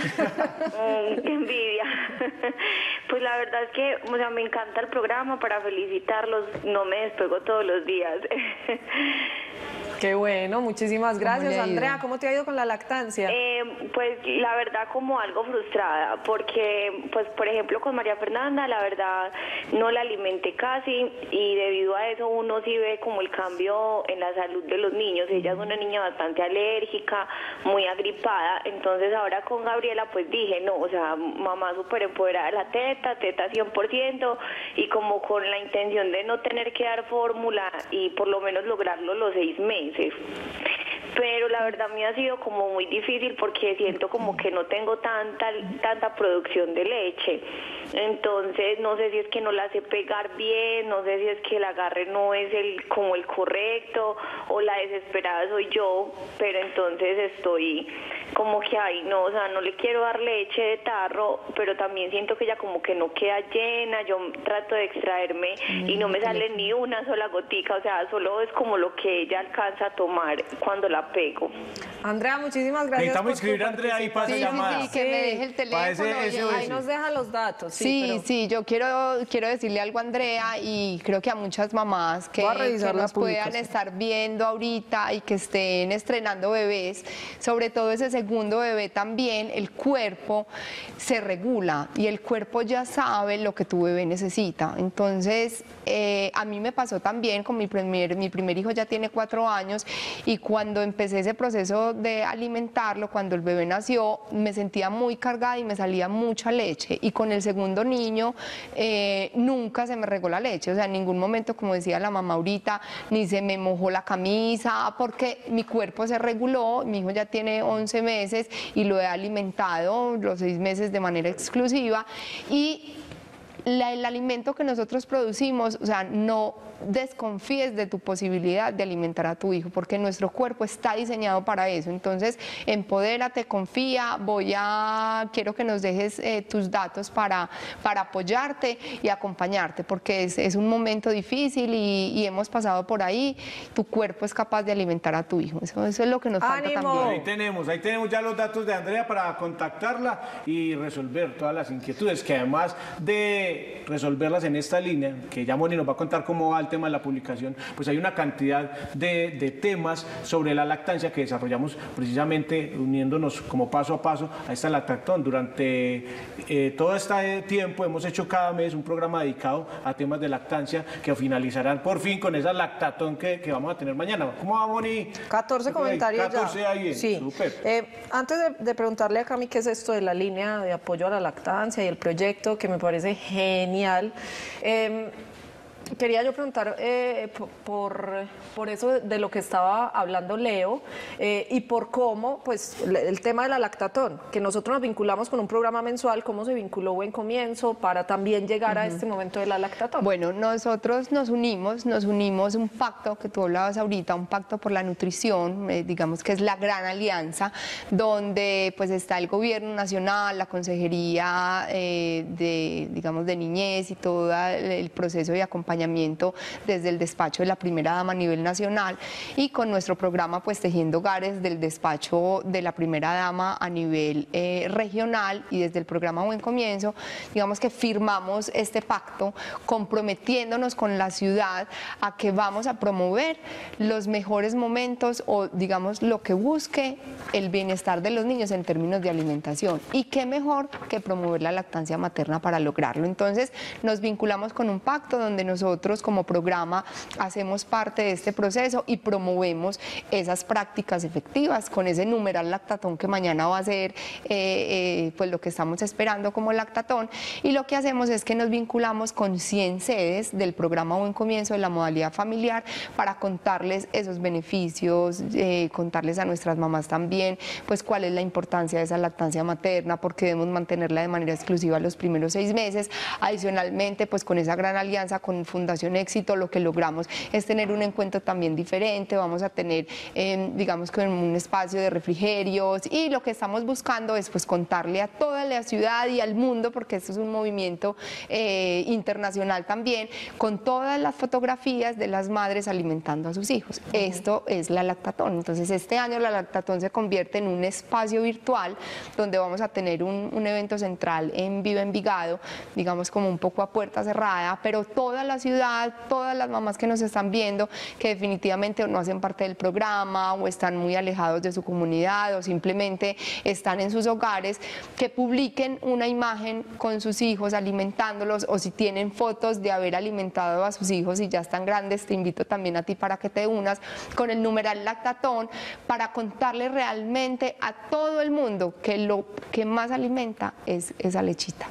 S6: Mm, qué envidia. Pues la verdad es que, o sea, me encanta el programa para felicitarlos. No me despego todos los días.
S4: Qué bueno, muchísimas gracias.
S9: le ha ido?
S4: Andrea, ¿cómo te ha ido con la lactancia?
S6: Eh, pues la verdad como algo frustrada, porque pues por ejemplo con María Fernanda la verdad no la alimenté casi y debido a eso uno sí ve como el cambio en la salud de los niños. Ella es una niña bastante alérgica, muy agripada, entonces ahora con Gabriela pues dije, no, o sea, mamá súper empoderada de la teta, teta cien por ciento y como con la intención de no tener que dar fórmula y por lo menos lograrlo los seis meses. Pero la verdad me ha sido como muy difícil porque siento como que no tengo tanta tanta producción de leche. Entonces no sé si es que no la sé pegar bien, no sé si es que el agarre no es el como el correcto o la desesperada soy yo, pero entonces estoy como que ay no, o sea, no le quiero dar leche de tarro, pero también siento que ella como que no queda llena, yo trato de extraerme y no me sale ni una sola gotica, o sea, solo es como lo que ella alcanza a tomar cuando la pego.
S4: Andrea, muchísimas gracias.
S3: Necesitamos
S4: por tu
S3: inscribir a Andrea ahí para
S9: Sí,
S3: esa
S9: sí,
S3: llamada.
S9: sí, que me deje el teléfono.
S3: Para ese-
S9: y-
S3: ese
S9: ay,
S3: oficio.
S4: Ahí nos deja los datos. Sí,
S9: Sí,
S4: pero-
S9: sí, yo quiero, quiero decirle algo a Andrea y creo que a muchas mamás que,
S4: Voy a revisar
S9: que
S4: la
S9: nos puedan
S4: publicación.
S9: estar viendo ahorita y que estén estrenando bebés, sobre todo ese segundo bebé también, el cuerpo se regula y el cuerpo ya sabe lo que tu bebé necesita. Entonces, eh, a mí me pasó también con mi primer, mi primer hijo ya tiene cuatro años y cuando empecé ese proceso de alimentarlo, cuando el bebé nació, me sentía muy cargada y me salía mucha leche. Y con el segundo niño eh, nunca se me regó la leche, o sea, en ningún momento, como decía la mamá ahorita, ni se me mojó la camisa, porque mi cuerpo se reguló, mi hijo ya tiene once meses y lo he alimentado los seis meses de manera exclusiva y la- el alimento que nosotros producimos, o sea, no desconfíes de tu posibilidad de alimentar a tu hijo, porque nuestro cuerpo está diseñado para eso. Entonces, empodérate, confía, voy a, quiero que nos dejes eh, tus datos para, para apoyarte y acompañarte, porque es, es un momento difícil y, y hemos pasado por ahí. Tu cuerpo es capaz de alimentar a tu hijo. Eso, eso es lo que nos falta
S4: ¡Ánimo!
S9: también.
S3: Ahí tenemos, ahí tenemos ya los datos de Andrea para contactarla y resolver todas las inquietudes, que además de resolverlas en esta línea, que ya Moni nos va a contar cómo va el tema de la publicación, pues hay una cantidad de, de temas sobre la lactancia que desarrollamos precisamente uniéndonos como paso a paso a esta lactatón. Durante eh, todo este tiempo hemos hecho cada mes un programa dedicado a temas de lactancia que finalizarán por fin con esa lactatón que, que vamos a tener mañana. ¿Cómo va, Moni?
S4: catorce comentarios
S3: catorce
S4: ya.
S3: ahí,
S4: Sí.
S3: Súper.
S4: Eh, antes de, de preguntarle a Cami qué es esto de la línea de apoyo a la lactancia y el proyecto, que me parece genial, eh, quería yo preguntar eh, por, por eso de lo que estaba hablando Leo eh, y por cómo, pues, el tema de la lactatón, que nosotros nos vinculamos con un programa mensual, cómo se vinculó Buen Comienzo para también llegar uh-huh. a este momento de la lactatón.
S9: Bueno, nosotros nos unimos, nos unimos un pacto que tú hablabas ahorita, un pacto por la nutrición, eh, digamos que es la gran alianza, donde pues está el gobierno nacional, la consejería eh, de, digamos, de niñez y todo el proceso de acompañamiento desde el despacho de la primera dama a nivel nacional y con nuestro programa pues Tejiendo Hogares del despacho de la primera dama a nivel eh, regional y desde el programa Buen Comienzo, digamos que firmamos este pacto comprometiéndonos con la ciudad a que vamos a promover los mejores momentos o digamos lo que busque el bienestar de los niños en términos de alimentación y qué mejor que promover la lactancia materna para lograrlo. Entonces nos vinculamos con un pacto donde nosotros Nosotros como programa hacemos parte de este proceso y promovemos esas prácticas efectivas con ese numeral lactatón que mañana va a ser eh, eh, pues lo que estamos esperando como lactatón, y lo que hacemos es que nos vinculamos con cien sedes del programa Buen Comienzo de la modalidad familiar para contarles esos beneficios, eh, contarles a nuestras mamás también pues cuál es la importancia de esa lactancia materna, porque debemos mantenerla de manera exclusiva los primeros seis meses. Adicionalmente pues con esa gran alianza con Fundación Éxito lo que logramos es tener un encuentro también diferente, vamos a tener eh, digamos que un espacio de refrigerios y lo que estamos buscando es pues contarle a toda la ciudad y al mundo, porque esto es un movimiento eh, internacional también, con todas las fotografías de las madres alimentando a sus hijos. Uh-huh. Esto es la lactatón. Entonces este año la lactatón se convierte en un espacio virtual donde vamos a tener un, un evento central en Viva Envigado, digamos como un poco a puerta cerrada, pero toda la ciudad, todas las mamás que nos están viendo, que definitivamente no hacen parte del programa o están muy alejados de su comunidad o simplemente están en sus hogares, que publiquen una imagen con sus hijos alimentándolos, o si tienen fotos de haber alimentado a sus hijos y ya están grandes, te invito también a ti para que te unas con el numeral lactatón para contarle realmente a todo el mundo que lo que más alimenta es esa lechita.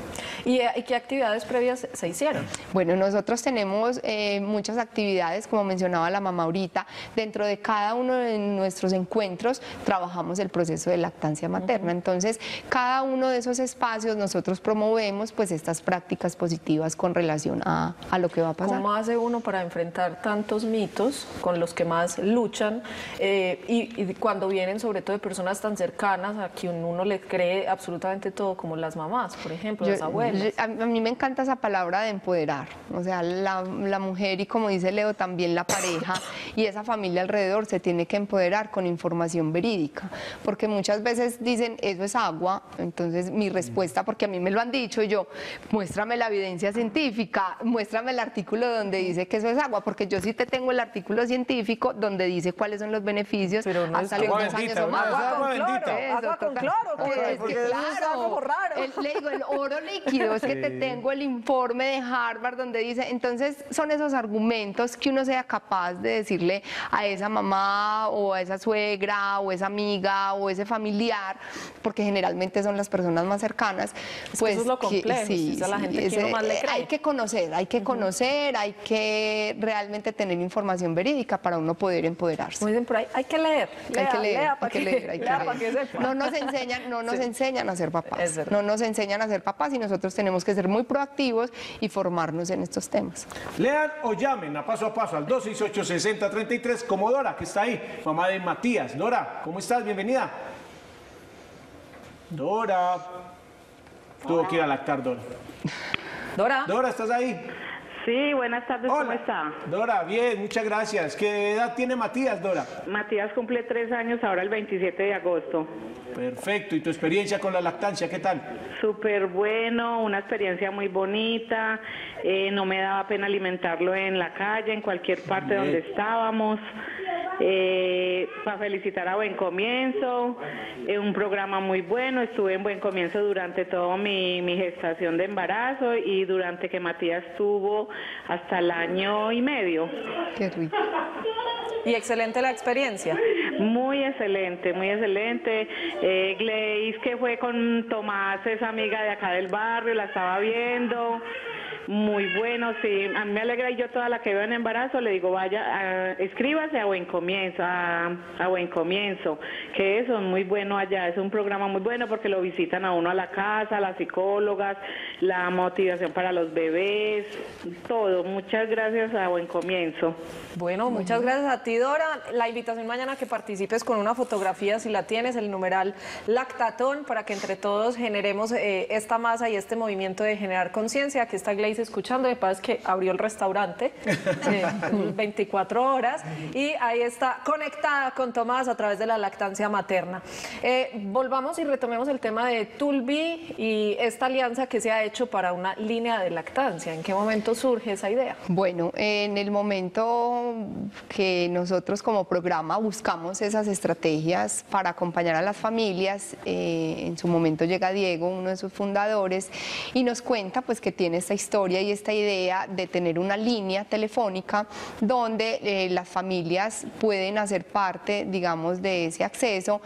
S4: ¿Y, ¿Y qué actividades previas se hicieron?
S9: Bueno, nosotros tenemos eh, muchas actividades, como mencionaba la mamá ahorita. Dentro de cada uno de nuestros encuentros trabajamos el proceso de lactancia materna. Uh-huh. Entonces, cada uno de esos espacios nosotros promovemos pues estas prácticas positivas con relación a, a lo que va a pasar.
S4: ¿Cómo hace uno para enfrentar tantos mitos con los que más luchan eh, y, y cuando vienen sobre todo de personas tan cercanas a quien uno le cree absolutamente todo, como las mamás, por ejemplo,
S9: Yo,
S4: las abuelas?
S9: A mí me encanta esa palabra de empoderar, o sea, la, la mujer y, como dice Leo, también la pareja y esa familia alrededor se tiene que empoderar con información verídica, porque muchas veces dicen eso es agua. Entonces mi respuesta, porque a mí me lo han dicho, yo, muéstrame la evidencia científica, muéstrame el artículo donde dice que eso es agua, porque yo sí te tengo el artículo científico donde dice cuáles son los beneficios.
S4: Pero no
S9: hasta
S4: es
S9: los
S3: agua
S9: dos años
S3: bendita,
S9: o más.
S3: agua
S9: Agua con
S3: bendita.
S9: cloro, eso,
S4: Agua con
S9: total.
S4: cloro,
S9: Oye,
S4: que-
S9: es que
S4: porque eso es
S9: claro,
S4: algo raro.
S9: el- le digo, el oro líquido, es que te tengo el informe de Harvard donde dice, entonces son esos argumentos que uno sea capaz de decirle a esa mamá o a esa suegra o esa amiga o ese familiar, porque generalmente son las personas más cercanas.
S4: Es que
S9: Pues
S4: eso es lo complejo,
S9: sí,
S4: es a la
S9: sí,
S4: gente que
S9: ese-
S4: uno más le cree.
S9: hay que conocer, hay que conocer, hay que realmente tener información verídica para uno poder empoderarse.
S4: Como dicen por ahí, hay que leer.
S9: Hay
S4: lea,
S9: que leer,
S4: lea
S9: hay
S4: para
S9: que leer, hay que
S4: lea
S9: leer.
S4: para que sepa.
S9: No nos enseñan, no nos
S4: Sí.
S9: enseñan a ser
S4: Es
S9: papás,
S4: verdad.
S9: no nos enseñan a ser papás y nosotros tenemos que ser muy proactivos y formarnos en estos temas.
S3: Lean o llamen a paso a paso al dos seis ocho, seis cero tres tres, como Dora, que está ahí, mamá de Matías. Dora, ¿cómo estás? Bienvenida. Dora. Tuvo que ir a lactar, Dora.
S4: Dora.
S3: Dora, ¿estás ahí?
S6: Sí, buenas tardes, ¿cómo
S3: Hola.
S6: está?
S3: Dora, bien, muchas gracias. ¿Qué edad tiene Matías, Dora?
S6: Matías cumple tres años ahora el veintisiete de agosto.
S3: Perfecto. ¿Y tu experiencia con la lactancia, qué tal?
S6: Súper bueno, una experiencia muy bonita, eh, no me daba pena alimentarlo en la calle, en cualquier parte
S3: Bien.
S6: donde estábamos. Eh, para felicitar a Buen Comienzo, eh, un programa muy bueno, estuve en Buen Comienzo durante toda mi, mi gestación de embarazo y durante que Matías tuvo hasta el año y medio.
S9: Qué rico.
S4: Y excelente la experiencia.
S6: Muy excelente, muy excelente. Eh, Gleice, que fue con Tomás, es amiga de acá del barrio, la estaba viendo. Muy bueno, sí. A mí me alegra y yo toda la que veo en embarazo le digo, vaya, a, escríbase a Buen Comienzo, a, a Buen Comienzo, que eso es muy bueno allá. Es un programa muy bueno porque lo visitan a uno a la casa, las psicólogas, la motivación para los bebés, todo. Muchas gracias a Buen Comienzo.
S4: Bueno, muchas gracias a ti, Dora. La invitación mañana a que participes con una fotografía, si la tienes, el numeral Lactatón, para que entre todos generemos eh, esta masa y este movimiento de generar conciencia. Aquí está Gleice escuchando, me parece que abrió el restaurante eh, veinticuatro horas y ahí está conectada con Tomás a través de la lactancia materna. Eh, volvamos y retomemos el tema de Tulbi y esta alianza que se ha hecho para una línea de lactancia. ¿En qué momento surge esa idea?
S9: Bueno, en el momento que nosotros como programa buscamos esas estrategias para acompañar a las familias, eh, en su momento llega Diego, uno de sus fundadores, y nos cuenta pues que tiene esta historia y esta idea de tener una línea telefónica donde eh, las familias pueden hacer parte, digamos, de ese acceso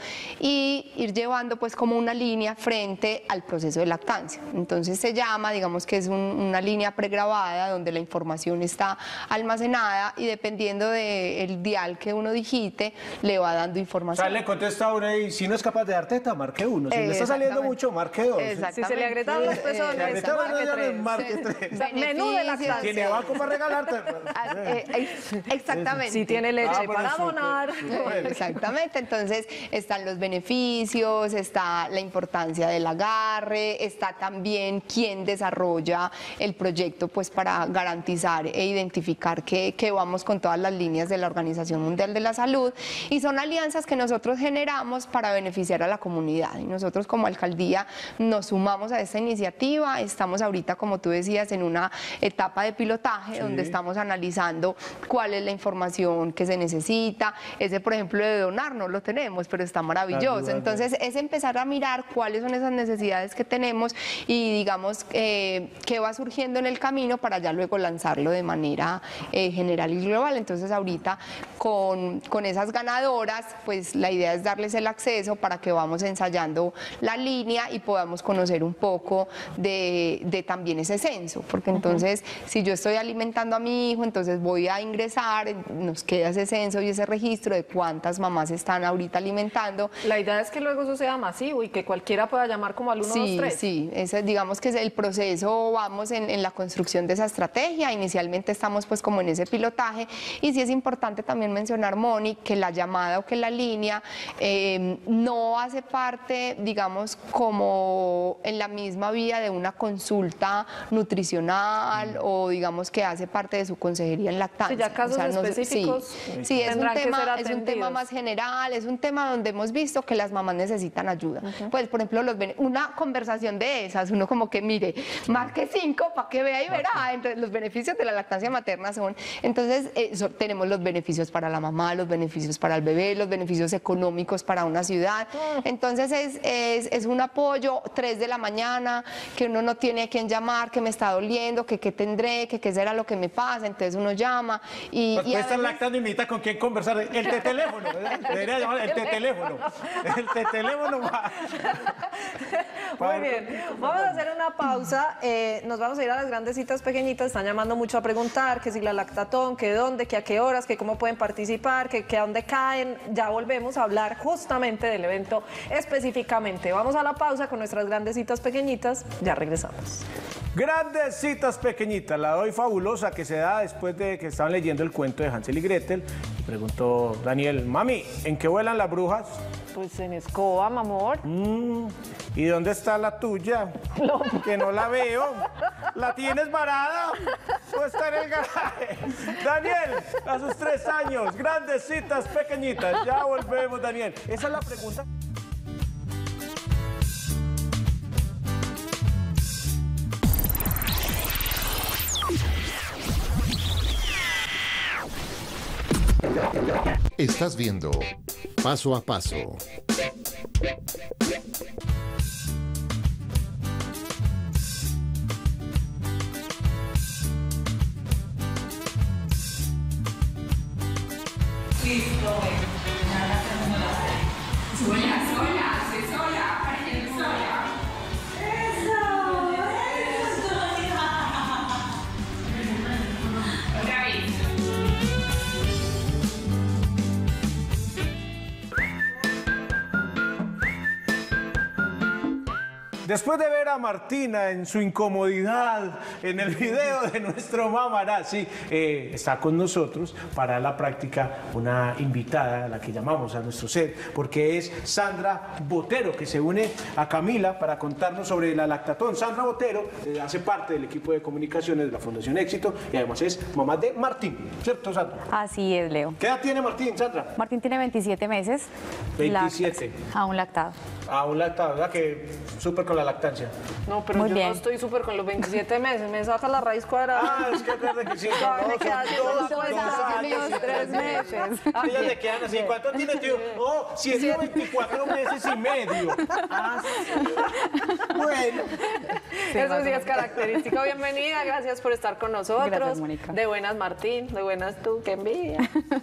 S9: y ir llevando pues como una línea frente al proceso de lactancia. Entonces se llama, digamos que es un, una línea pregrabada donde la información está almacenada y dependiendo del dial que uno digite, le va dando
S3: O
S9: información.
S3: sea, le contesta a uno y si no es capaz de dar teta, marque uno. Si le está saliendo
S9: Exactamente.
S3: mucho, marque dos.
S4: Si se le agregan los pezones,
S3: Le agregan los
S4: marque
S3: pezones,
S4: tres.
S3: marque tres.
S4: O sea, menú de lactancia.
S3: Tiene banco para regalarte.
S9: Ah, eh, eh, exactamente.
S4: Si tiene leche
S3: Ah, pero
S4: para
S3: súper,
S4: donar.
S3: súper.
S9: Exactamente, entonces están los beneficios, está la importancia del agarre, está también quién desarrolla el proyecto pues para garantizar e identificar que, que vamos con todas las líneas de la Organización Mundial de la Salud y son alianzas que nosotros generamos para beneficiar a la comunidad y nosotros como alcaldía nos sumamos a esta iniciativa, estamos ahorita como tú decías en una etapa de pilotaje
S3: Sí.
S9: donde estamos analizando cuál es la información que se necesita. Ese, por ejemplo, de donar no lo tenemos, pero está maravilloso.
S3: Ayúdame.
S9: Entonces, es empezar a mirar cuáles son esas necesidades que tenemos y, digamos, eh, qué va surgiendo en el camino para ya luego lanzarlo de manera eh, general y global. Entonces, ahorita, con, con esas ganadoras, pues la idea es darles el acceso para que vamos ensayando la línea y podamos conocer un poco de, de también ese censo, porque entonces, si yo estoy alimentando a mi hijo, entonces voy a ingresar, nos queda ese censo y ese registro de cuántas mamás están ahorita alimentando.
S4: La idea es que luego eso sea masivo y que cualquiera pueda llamar como al uno dos
S9: Sí,
S4: tres.
S9: sí, ese, digamos que es el proceso, vamos en, en la construcción de esa estrategia, inicialmente estamos pues como en ese pilotaje y sí es importante también mencionar, Moni, que la llamada o que la línea eh, no hace parte, digamos, como en la misma vía de una consulta nutricional o digamos que hace parte de su consejería en lactancia.
S4: Sí, ya casos
S9: no-
S4: específicos
S9: sí, sí, es un,
S4: tendrán que
S9: tema,
S4: ser
S9: es un tema
S4: atendidos.
S9: más general, es un tema donde hemos visto que las mamás necesitan ayuda. Pues, por ejemplo, los bene- una conversación de esas, uno como que mire, marque cinco para que vea y verá. Entonces, los beneficios de la lactancia materna son, entonces, eh, so- tenemos los beneficios para la mamá, los beneficios para el bebé, los beneficios económicos para una ciudad. Entonces, es, es, es un apoyo, tres de la mañana, que uno no tiene a quién llamar, que me está doliendo, que qué tendré, que qué será lo que me pasa. Entonces, uno llama y...
S3: Pues
S9: y
S3: puede
S9: a
S3: estar
S9: veces-
S3: lactando y necesita con quién conversar. El de teléfono, ¿verdad? Debería llamar el de teléfono. El de teléfono va.
S4: Muy bien, vamos a hacer una pausa, eh, nos vamos a ir a las grandes citas pequeñitas, están llamando mucho a preguntar que si la lactatón, que dónde, que a qué horas, que cómo pueden participar, que, que a dónde caen, ya volvemos a hablar justamente del evento específicamente. Vamos a la pausa con nuestras grandes citas pequeñitas, ya regresamos.
S3: Grandes citas pequeñitas, la doy fabulosa que se da después de que estaban leyendo el cuento de Hansel y Gretel. Preguntó Daniel, mami, ¿en qué vuelan las brujas?
S4: Pues en escoba, mi amor.
S3: Mm, ¿y dónde está la tuya? Que no la veo. ¿La tienes varada o está en el garaje? Daniel, a sus tres años, grandecitas, pequeñitas. Ya volvemos, Daniel. Esa es la pregunta.
S7: Estás viendo Paso a Paso.
S10: Listo, ya tenemos la serie. Sola, sola, soy sola, para sola. Eso, eso. Otra vez.
S3: Después de ver a Martina en su incomodidad en el video de nuestro Mamarazzi, eh, está con nosotros para la práctica una invitada a la que llamamos a nuestro set, porque es Sandra Botero, que se une a Camila para contarnos sobre la lactatón. Sandra Botero eh, hace parte del equipo de comunicaciones de la Fundación Éxito y además es mamá de Martín, ¿cierto, Sandra?
S11: Así es, Leo.
S3: ¿Qué edad tiene Martín, Sandra?
S11: Martín tiene veintisiete meses.
S3: veintisiete.
S11: Lact- aún lactado.
S3: Aún lactado, ¿verdad? Que súper con la lactancia.
S4: No, pero
S11: Muy
S4: yo
S11: bien.
S4: no estoy súper con los veintisiete meses. Me saca la raíz cuadrada.
S3: Ah, es que acuérdate que sí.
S4: Todavía me
S3: no,
S4: queda
S3: son
S4: haciendo
S3: dos,
S4: la
S3: dos
S4: cuenta.
S3: años y tres meses.
S4: Ah,
S3: Ellas
S4: bien.
S3: le quedan así. ¿Cuánto tiene, tío? Oh, ciento veinticuatro meses y medio. Ah, sí. Bueno.
S4: Eso sí es característica. Bienvenida, gracias por estar con nosotros.
S11: Gracias, Mónica.
S4: De buenas, Martín. De buenas tú, qué envidia.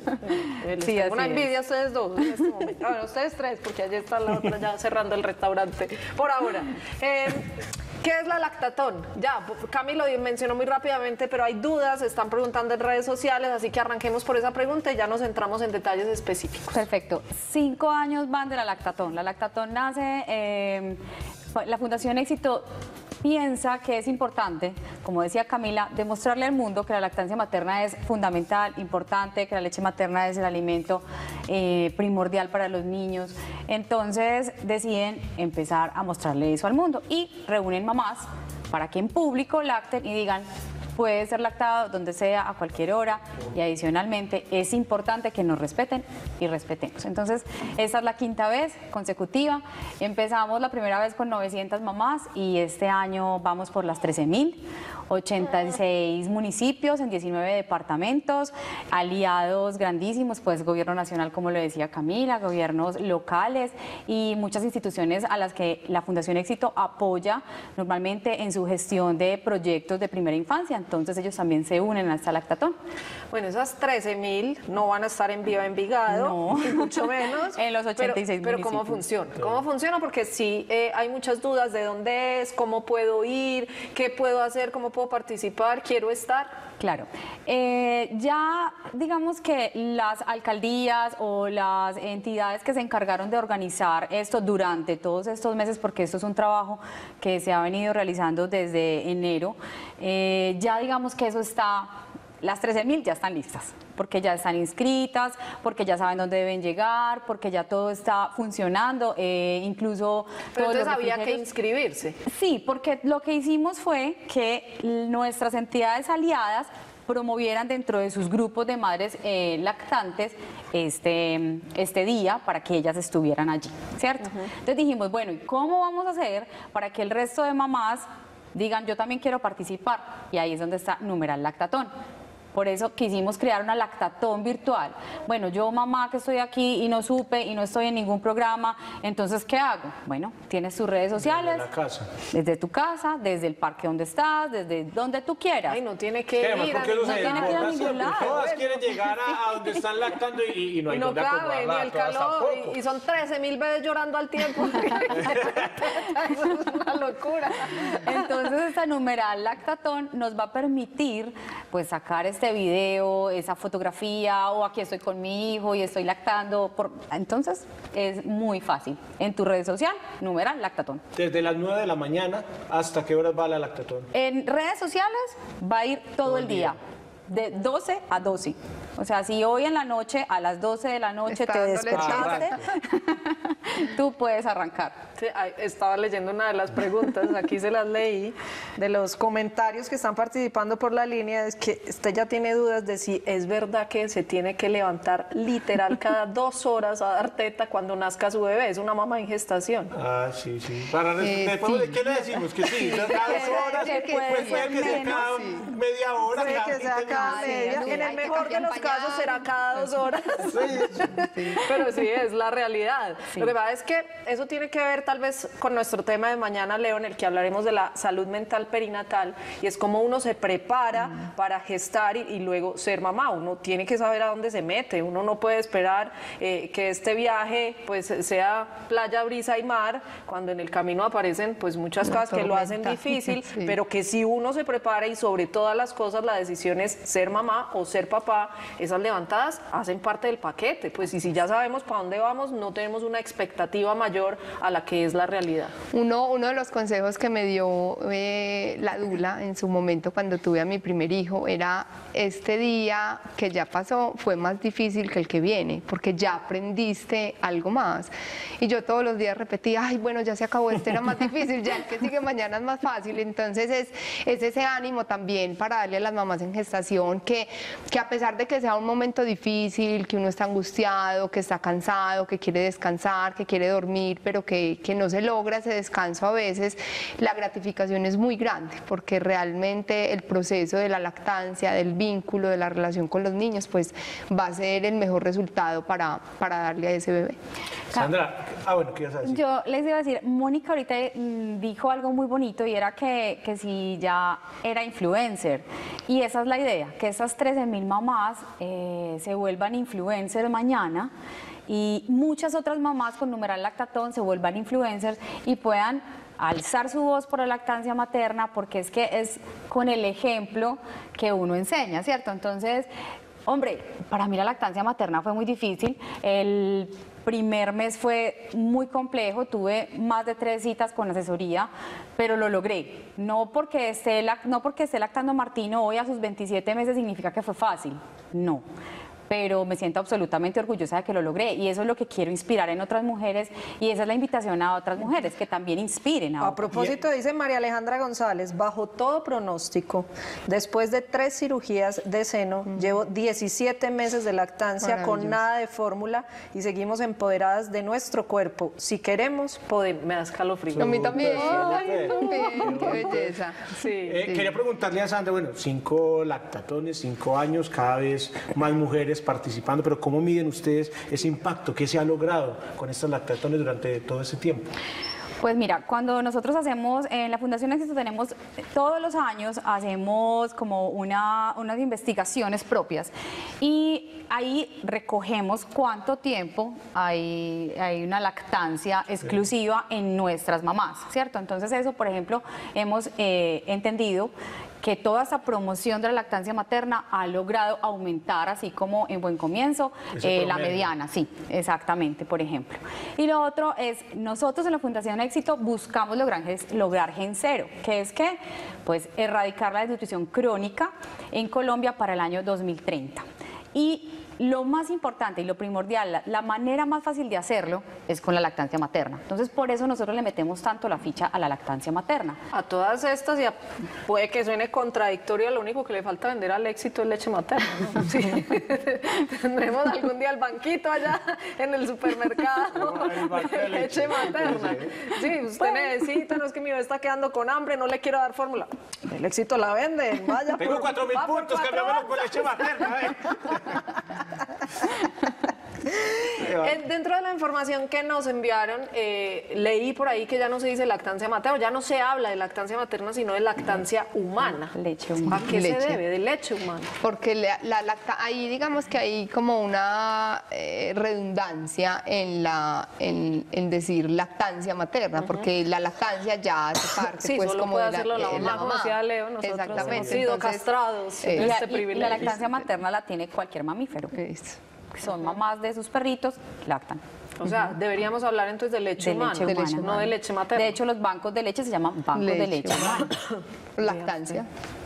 S4: Les
S11: Sí,
S4: tengo
S11: así
S4: una
S11: es.
S4: envidia a ustedes dos en este momento. Bueno, ustedes tres, porque allí está la otra ya cerrando el restaurante. Por ahora. Eh, ¿Qué es la lactatón? Ya, Camilo mencionó muy rápidamente, pero hay dudas, están preguntando en redes sociales, así que arranquemos por esa pregunta y ya nos centramos en detalles específicos.
S11: Perfecto. Cinco años van de la lactatón. La lactatón nace, eh, la Fundación Éxito piensa que es importante, como decía Camila, demostrarle al mundo que la lactancia materna es fundamental, importante, que la leche materna es el alimento eh, primordial para los niños. Entonces deciden empezar a mostrarle eso al mundo y reúnen mamás para que en público lacten y digan: puede ser lactado donde sea, a cualquier hora, y adicionalmente es importante que nos respeten y respetemos. Entonces, esta es la quinta vez consecutiva. Empezamos la primera vez con novecientas mamás y este año vamos por las trece mil, ochenta y seis municipios en diecinueve departamentos, aliados grandísimos, pues gobierno nacional, como lo decía Camila, gobiernos locales y muchas instituciones a las que la Fundación Éxito apoya normalmente en su gestión de proyectos de primera infancia. Entonces ellos también se unen a esta lactatón.
S4: Bueno, esas trece mil no van a estar en Viva Envigado,
S11: No.
S4: ni mucho menos.
S11: En los ochenta y seis
S4: pero, pero ¿cómo
S11: municipios.
S4: funciona? ¿Cómo funciona? Porque sí, eh, hay muchas dudas de dónde es, cómo puedo ir, qué puedo hacer, cómo puedo participar, quiero estar.
S11: Claro. Eh, ya digamos que las alcaldías o las entidades que se encargaron de organizar esto durante todos estos meses, porque esto es un trabajo que se ha venido realizando desde enero, eh, ya digamos que eso está, las trece mil ya están listas, porque ya están inscritas, porque ya saben dónde deben llegar, porque ya todo está funcionando, eh, incluso...
S4: Pero
S11: todos
S4: entonces
S11: los
S4: había que
S11: refrigerios.
S4: inscribirse.
S11: Sí, porque lo que hicimos fue que nuestras entidades aliadas promovieran dentro de sus grupos de madres eh, lactantes este, este día para que ellas estuvieran allí, ¿cierto? Uh-huh. Entonces dijimos, bueno, ¿y cómo vamos a hacer para que el resto de mamás digan, yo también quiero participar? Y ahí es donde está numeral lactatón. Por eso quisimos crear una lactatón virtual. Bueno, yo mamá que estoy aquí y no supe y no estoy en ningún programa, entonces ¿qué hago? Bueno, tienes tus redes sociales.
S3: Desde la casa.
S11: Desde tu casa, desde el parque donde estás, desde donde tú quieras.
S4: Ay, no tiene que
S3: ¿Qué?
S4: ir.
S3: ¿Por qué no
S11: no
S3: se
S11: tiene que ir a
S3: desborda
S11: ningún
S3: siempre?
S11: lado.
S3: Todas
S4: Bueno.
S3: quieren llegar a, a donde están lactando y, y no hay
S4: Y no
S3: donde
S4: cabe, ni
S3: acomodarlas
S4: el
S3: todas
S4: calor,
S3: tampoco.
S4: y, y son trece mil bebés llorando al tiempo. Eso es una locura.
S11: Entonces esta numeral lactatón nos va a permitir pues sacar este video, esa fotografía, o aquí estoy con mi hijo y estoy lactando. Por... Entonces es muy fácil. En tu red social, numeral lactatón.
S3: Desde las nueve de la mañana, ¿hasta qué horas va la lactatón?
S11: En redes sociales va a ir todo,
S3: Todo
S11: el
S3: el
S11: día.
S3: día.
S11: De doce a doce. O sea, si hoy en la noche, a las doce de la noche,
S9: Está
S11: te
S9: dándole
S11: despertaste, tú puedes arrancar.
S4: Sí, ay, estaba leyendo una de las preguntas, aquí se las leí, de los comentarios que están participando por la línea, es que usted ya tiene dudas de si es verdad que se tiene que levantar literal cada dos horas a dar teta cuando nazca su bebé, es una mamá en gestación.
S3: Ah, sí, sí. Para
S9: Eh,
S3: después,
S9: sí.
S3: ¿qué le decimos? Que sí, cada dos horas,
S11: que
S3: pues
S11: puede
S3: puede
S11: ser
S3: que sea
S11: menos,
S3: cada
S9: sí.
S3: media hora.
S4: Puede que sea
S3: veinte
S4: cada
S3: minutos.
S4: media,
S9: sí,
S4: en
S9: hay
S4: el
S9: que
S4: mejor de
S9: cambiar
S4: los casos
S9: pañal.
S4: será cada dos horas. Pero sí, es la realidad. Lo que pasa es que eso tiene que ver tal vez con nuestro tema de mañana, Leo, en el que hablaremos de la salud mental perinatal, y es cómo uno se prepara mm. para gestar y, y luego ser mamá. Uno tiene que saber a dónde se mete, uno no puede esperar eh, que este viaje pues sea playa, brisa y mar, cuando en el camino aparecen pues muchas
S9: Una
S4: cosas que lo hacen
S9: tormenta.
S4: difícil,
S9: Sí.
S4: pero que si uno se prepara y sobre todas las cosas la decisión es ser mamá o ser papá, esas levantadas hacen parte del paquete, pues y si ya sabemos para dónde vamos, no tenemos una expectativa mayor a la que es la realidad.
S9: Uno, uno de los consejos que me dio eh, la dula en su momento cuando tuve a mi primer hijo era: este día que ya pasó fue más difícil que el que viene, porque ya aprendiste algo más. Y yo todos los días repetía: ay, bueno, ya se acabó, este era más difícil, ya el que sigue mañana es más fácil. Entonces es, es ese ánimo también para darle a las mamás en gestación que, que a pesar de que sea un momento difícil, que uno está angustiado, que está cansado, que quiere descansar, que quiere dormir, pero que, que no se logra ese descanso a veces, la gratificación es muy grande, porque realmente el proceso de la lactancia, del vínculo, de la relación con los niños, pues va a ser el mejor resultado para, para darle a ese bebé.
S3: Sandra, ah, bueno, ¿qué ibas a decir?
S11: Yo les iba a decir, Mónica ahorita mm, dijo algo muy bonito y era que, que si ya era influencer. Y esa es la idea, que esas trece mil mamás eh, se vuelvan influencers mañana y muchas otras mamás con numeral lactatón se vuelvan influencers y puedan alzar su voz por la lactancia materna, porque es que es con el ejemplo que uno enseña, ¿cierto? Entonces, hombre, para mí la lactancia materna fue muy difícil. El primer mes fue muy complejo, tuve más de tres citas con asesoría, pero lo logré. No porque esté, no porque esté lactando a Martino hoy a sus veintisiete meses significa que fue fácil, no. Pero me siento absolutamente orgullosa de que lo logré y eso es lo que quiero inspirar en otras mujeres y esa es la invitación a otras mujeres, que también inspiren a
S4: A
S11: otras.
S4: propósito, dice María Alejandra González, bajo todo pronóstico, después de tres cirugías de seno, mm. llevo diecisiete meses de lactancia con nada de fórmula y seguimos empoderadas de nuestro cuerpo. Si queremos, podemos. Me da escalofrío.
S9: A mí también.
S3: Ay,
S9: también. Qué belleza.
S4: Sí.
S3: Eh,
S9: Sí.
S3: Quería preguntarle a Sandra, bueno, cinco lactatones, cinco años, cada vez más mujeres participando, pero ¿cómo miden ustedes ese impacto? ¿Qué se ha logrado con estas lactatones durante todo ese tiempo?
S11: Pues mira, cuando nosotros hacemos, en la Fundación Éxito tenemos, todos los años hacemos como una, unas investigaciones propias y ahí recogemos cuánto tiempo hay, hay una lactancia exclusiva en nuestras mamás, ¿cierto? Entonces eso, por ejemplo, hemos eh, entendido que toda esa promoción de la lactancia materna ha logrado aumentar, así como en buen comienzo, eh, la mediana, sí, exactamente, por ejemplo. Y lo otro es, nosotros en la Fundación Éxito buscamos lograr, lograr Gen Cero, que es que, pues, erradicar la desnutrición crónica en Colombia para el año dos mil treinta. Y lo más importante y lo primordial, la, la manera más fácil de hacerlo es con la lactancia materna. Entonces, por eso nosotros le metemos tanto la ficha a la lactancia materna.
S4: A todas estas, y a- puede que suene contradictorio, lo único que le falta vender al éxito es leche materna, ¿no? Sí. Tendremos algún día el banquito allá en el supermercado,
S3: El banco de leche.
S4: leche materna. Sí, usted necesita, no es que mi bebé está quedando con hambre, no le quiero dar fórmula. El éxito la vende, vaya.
S3: Tengo
S4: por-
S3: cuatro mil
S4: va por
S3: puntos,
S4: cuatro
S3: cambiámoslo por leche materna. ¿eh?
S4: Eh, dentro de la información que nos enviaron, eh, leí por ahí que ya no se dice lactancia materna, ya no se habla de lactancia materna, sino de lactancia humana.
S11: Leche humana.
S4: ¿A qué
S9: Leche.
S4: se debe? De leche humana.
S9: Porque la, la lacta- ahí digamos que hay como una eh, redundancia en la en, en decir lactancia materna, porque la lactancia ya hace parte
S4: Sí,
S9: pues
S4: solo
S9: como
S4: puede
S9: de la,
S4: hacerlo la
S9: eh,
S4: mamá, como decía Leo, nosotros
S9: Exactamente.
S4: hemos sido
S9: Entonces,
S4: castrados
S9: eh,
S4: en
S11: La,
S4: este
S11: y- y
S4: privilegio.
S11: la lactancia materna la tiene cualquier mamífero.
S9: es-
S11: Son mamás de sus perritos, lactan.
S4: O sea, deberíamos hablar entonces de leche
S11: De
S4: humana,
S11: leche
S9: De leche
S11: humana.
S4: no de leche materna.
S11: De hecho, los bancos de leche se llaman bancos de
S9: Leche
S11: leche humana.
S9: lactancia.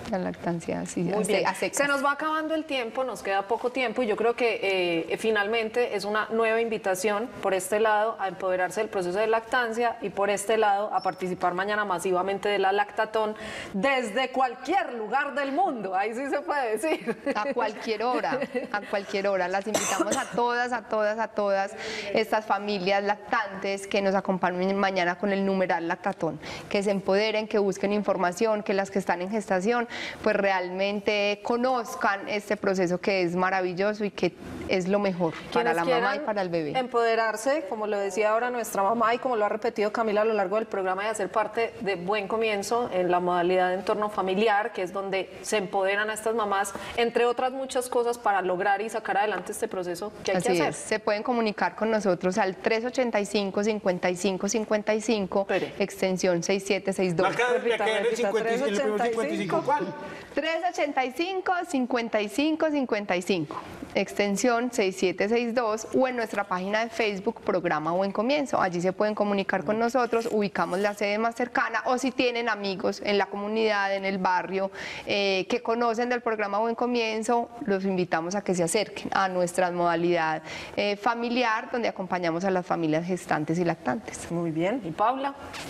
S9: La lactancia, sí.
S4: Muy
S9: a
S4: bien.
S9: se- a secas.
S4: Se nos va acabando el tiempo, nos queda poco tiempo y yo creo que eh, finalmente es una nueva invitación por este lado a empoderarse del proceso de lactancia y por este lado a participar mañana masivamente de la Lactatón desde cualquier lugar del mundo. Ahí sí se puede decir.
S9: A cualquier hora, a cualquier hora. Las invitamos a todas, a todas, a todas estas familias lactantes que nos acompañen mañana con el numeral Lactatón, que se empoderen, que busquen información, que las que están en gestación pues realmente conozcan este proceso que es maravilloso y que es lo mejor para
S4: Quienes
S9: la mamá y
S4: quieran
S9: para el bebé.
S4: empoderarse, como lo decía ahora nuestra mamá y como lo ha repetido Camila a lo largo del programa, y hacer parte de Buen Comienzo en la modalidad de entorno familiar, que es donde se empoderan a estas mamás, entre otras muchas cosas, para lograr y sacar adelante este proceso que hay
S9: Así
S4: que hacer.
S9: es, se pueden comunicar con nosotros al tres ochenta y cinco, cincuenta y cinco cincuenta y cinco, extensión seis siete seis dos.
S3: Acá me quedé en el cincuenta y cinco, el primer cincuenta y cinco, ¿cuál?
S9: tres ochenta y cinco, cincuenta y cinco cincuenta y cinco, extensión seis siete seis dos, o en nuestra página de Facebook, Programa Buen Comienzo. Allí se pueden comunicar con nosotros, ubicamos la sede más cercana, o si tienen amigos en la comunidad, en el barrio, eh, que conocen del Programa Buen Comienzo, los invitamos a que se acerquen a nuestra modalidad eh, familiar, donde acompañamos a las familias gestantes y lactantes.
S4: Muy bien. ¿Y Paula?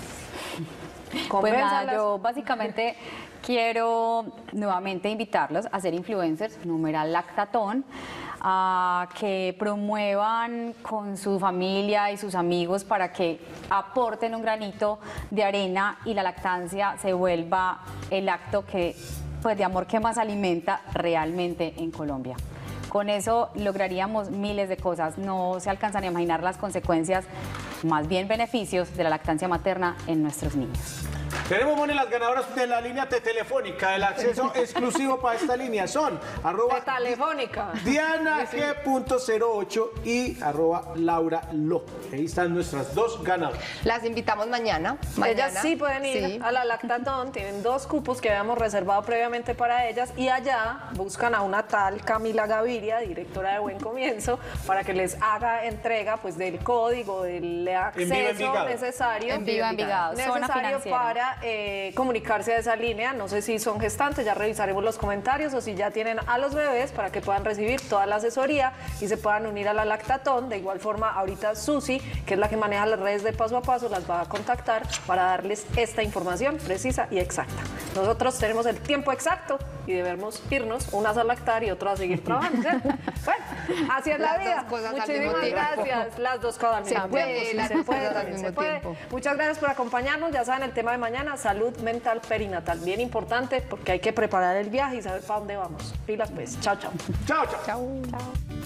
S11: Pues
S4: Convénzalas.
S11: nada, yo básicamente quiero nuevamente invitarlos a ser influencers, numeral Lactatón, a que promuevan con su familia y sus amigos para que aporten un granito de arena y la lactancia se vuelva el acto que, pues, de amor que más alimenta realmente en Colombia. Con eso lograríamos miles de cosas, no se alcanzan a imaginar las consecuencias, más bien beneficios de la lactancia materna en nuestros niños.
S3: Tenemos, Moni, las ganadoras de la línea te- telefónica. El acceso exclusivo para esta línea son arroba
S4: telefónica
S3: Diana G punto cero ocho y arroba Laura Lo. Ahí están nuestras dos ganadoras.
S9: Las invitamos mañana. mañana.
S4: Ellas sí pueden ir
S9: Sí.
S4: a la Lactatón, tienen dos cupos que habíamos reservado previamente para ellas y allá buscan a una tal Camila Gaviria, directora de Buen Comienzo, para que les haga entrega pues del código, del acceso
S3: Envigado.
S4: necesario,
S11: En Viva Envigado, zona
S4: necesario
S11: financiera.
S4: para eh, comunicarse a esa línea. No sé si son gestantes, ya revisaremos los comentarios, o si ya tienen a los bebés para que puedan recibir toda la asesoría y se puedan unir a la Lactatón. De igual forma, ahorita Susi, que es la que maneja las redes de Paso a Paso, las va a contactar para darles esta información precisa y exacta. Nosotros tenemos el tiempo exacto y debemos irnos, unas a lactar y otras a seguir trabajando, ¿cierto? Bueno, así es la
S9: Las
S4: vida.
S9: dos cosas al
S4: Muchísimas
S9: mismo tiempo.
S4: gracias. Las dos cosas al
S9: Se
S4: mismo
S9: puede,
S4: tiempo. Sí,
S9: las
S4: se
S9: dos
S4: puede,
S9: cosas al
S4: también
S9: mismo
S4: se puede.
S9: tiempo.
S4: Muchas gracias por acompañarnos. Ya saben, el tema de mañana, salud mental perinatal. Bien importante porque hay que preparar el viaje y saber para dónde vamos. Pilas pues. Chao, chao.
S3: Chao, chao.
S9: Chao.